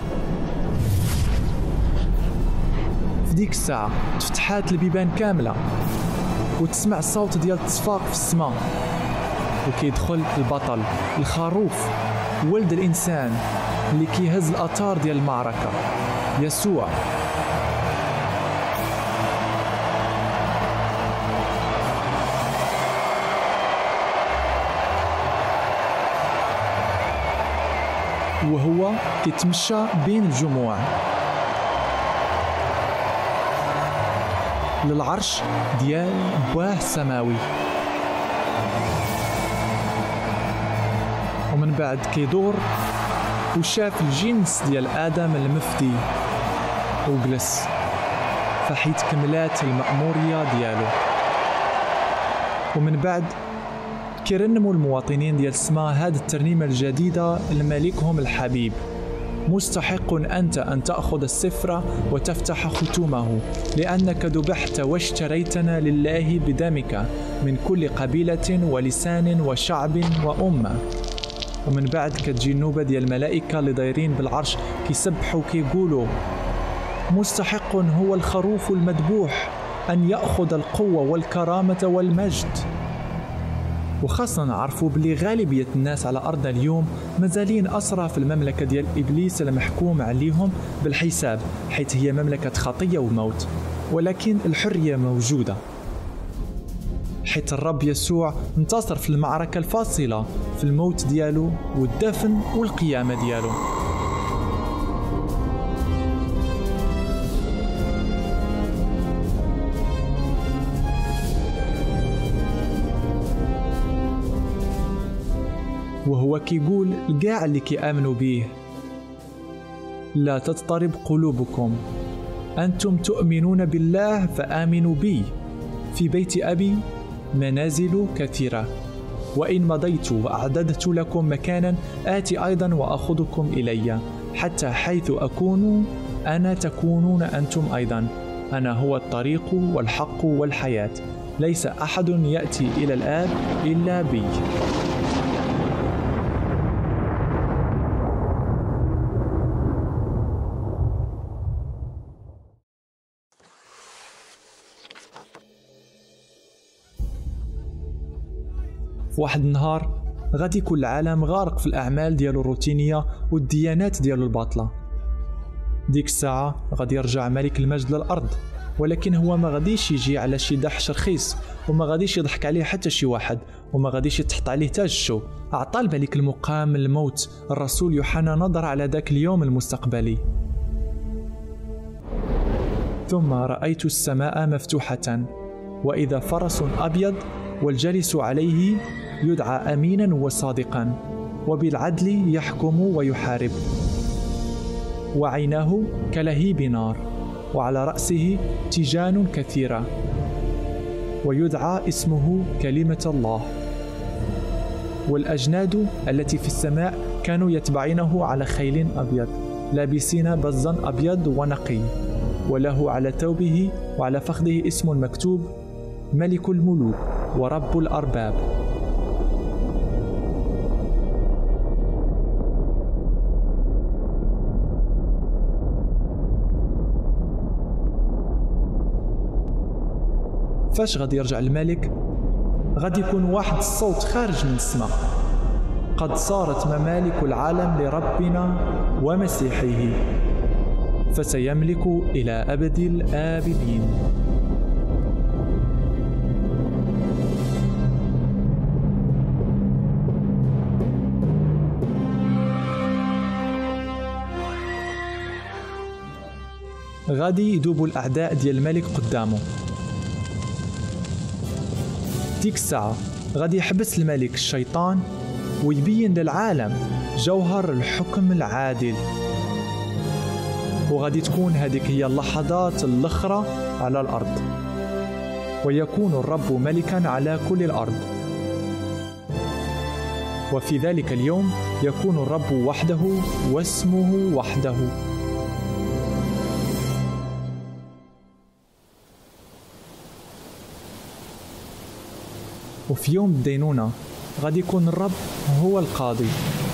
Speaker 1: في ديك الساعة تفتحات البيبان كاملة، وتسمع الصوت ديال التصفاق في السماء، وكيدخل البطل الخروف ولد الإنسان اللي كيهز الأطار ديال المعركة، يسوع. وهو كيتمشى بين الجموع للعرش ديال باه السماوي، ومن بعد كيدور وشاف الجنس ديال آدم المفدي وجلس، فحيت كملات المأمورية ديالو. ومن بعد كيرنموا المواطنين ديال السماء هذه الترنيمة الجديدة لملكهم الحبيب: مستحق أنت أن تأخذ السفر وتفتح ختومه، لأنك ذبحت واشتريتنا لله بدمك من كل قبيلة ولسان وشعب وأمة. ومن بعد كتجي النوبة ديال الملائكة اللي دايرين بالعرش كيسبحوا كيقولوا: مستحق هو الخروف المذبوح أن يأخذ القوة والكرامة والمجد. وخاصة نعرفوا بلي غالبية الناس على أرضنا اليوم مازالين أسرى في المملكة ديال إبليس المحكوم عليهم بالحساب، حيث هي مملكة خطية وموت. ولكن الحرية موجودة، حيث الرب يسوع انتصر في المعركة الفاصلة في الموت ديالو والدفن والقيامة ديالو. وهو كيقول لكاع اللي كيآمنوا بيه: لا تضطرب قلوبكم، أنتم تؤمنون بالله فآمنوا بي، في بيت أبي منازل كثيرة، وإن مضيت وأعددت لكم مكانا آتي أيضا وأخذكم إلي، حتى حيث أكون أنا تكونون أنتم أيضا. أنا هو الطريق والحق والحياة، ليس أحد يأتي إلى الآب إلا بي. في واحد النهار غادي يكون العالم غارق في الأعمال ديالو الروتينية والديانات ديالو الباطلة. ديك الساعة غادي يرجع ملك المجد للأرض، ولكن هو ما غاديش يجي على شي دحش رخيص، وما غاديش يضحك عليه حتى شي واحد، وما غاديش يتحط عليه تاج الشو. أعطى الملك المقام من الموت الرسول يوحنا نظر على ذاك اليوم المستقبلي: ثم رأيت السماء مفتوحة وإذا فرس أبيض والجالس عليه يدعى أمينا وصادقا وبالعدل يحكم ويحارب، وعيناه كلهيب نار وعلى رأسه تيجان كثيرة ويدعى اسمه كلمة الله. والأجناد التي في السماء كانوا يتبعينه على خيل أبيض لابسين بزا أبيض ونقي، وله على ثوبه وعلى فخذه اسم مكتوب: ملك الملوك ورب الأرباب. فاش غادي يرجع الملك غادي يكون واحد الصوت خارج من السماء: قد صارت ممالك العالم لربنا ومسيحه، فسيملك إلى أبد الآبدين. غادي يدوبوا الأعداء ديال الملك قدامه. ديك الساعة غادي يحبس الملك الشيطان ويبين للعالم جوهر الحكم العادل، وغادي تكون هذيك هي اللحظات الأخرى على الأرض، ويكون الرب ملكا على كل الأرض. وفي ذلك اليوم يكون الرب وحده واسمه وحده. وفي يوم الدينونة غادي يكون الرب هو القاضي.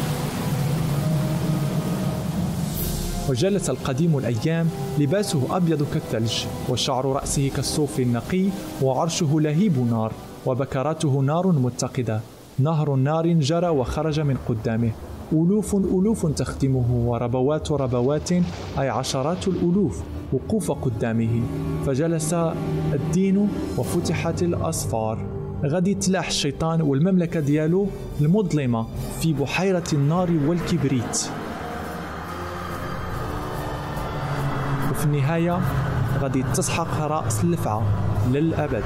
Speaker 1: وجلس القديم الأيام لباسه أبيض كالثلج وشعر رأسه كالصوف النقي وعرشه لهيب نار وبكراته نار متقدة. نهر نار جرى وخرج من قدامه، ألوف ألوف تخدمه وربوات ربوات أي عشرات الألوف وقوف قدامه. فجلس الدين وفتحت الأسفار. غادي يتلاح الشيطان والمملكة ديالو المظلمة في بحيرة النار والكبريت، وفي النهاية غادي تسحق رأس الفعة للأبد.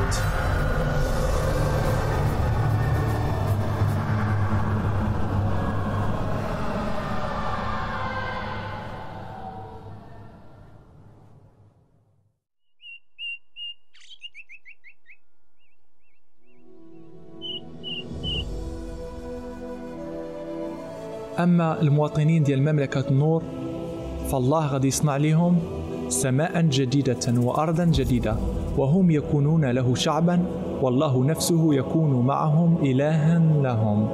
Speaker 1: أما المواطنين ديال مملكة النور فالله غادي يصنع لهم سماء جديدة وأرضا جديدة، وهم يكونون له شعبا، والله نفسه يكون معهم إلها لهم.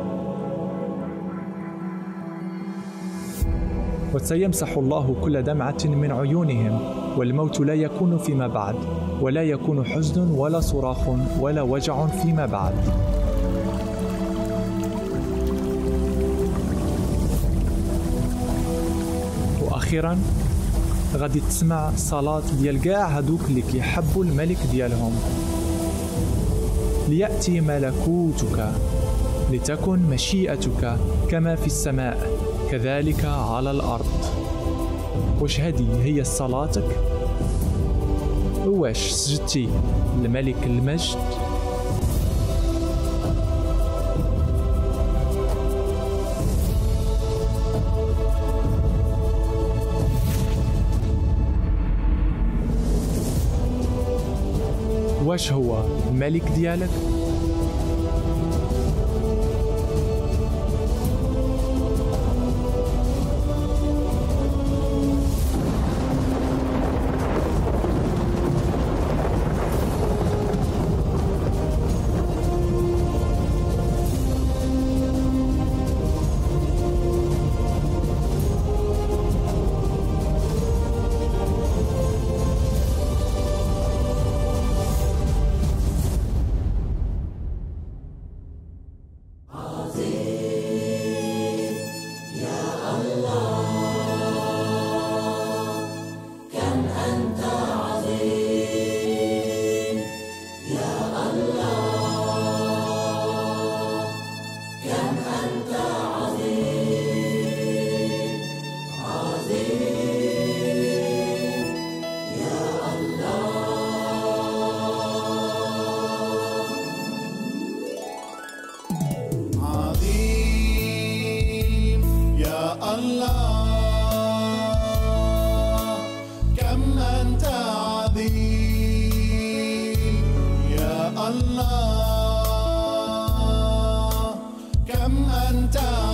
Speaker 1: وسيمسح الله كل دمعة من عيونهم، والموت لا يكون فيما بعد، ولا يكون حزن ولا صراخ ولا وجع فيما بعد. أخيرا غادي تسمع صلاة ديال كاع هادوك اللي كيحبوا الملك ديالهم: ليأتي ملكوتك، لتكن مشيئتك كما في السماء كذلك على الأرض. واش هذه هي صلاتك؟ واش سجدتي لملك المجد؟
Speaker 2: واش هو الملك ديالك؟
Speaker 3: الله كم أنت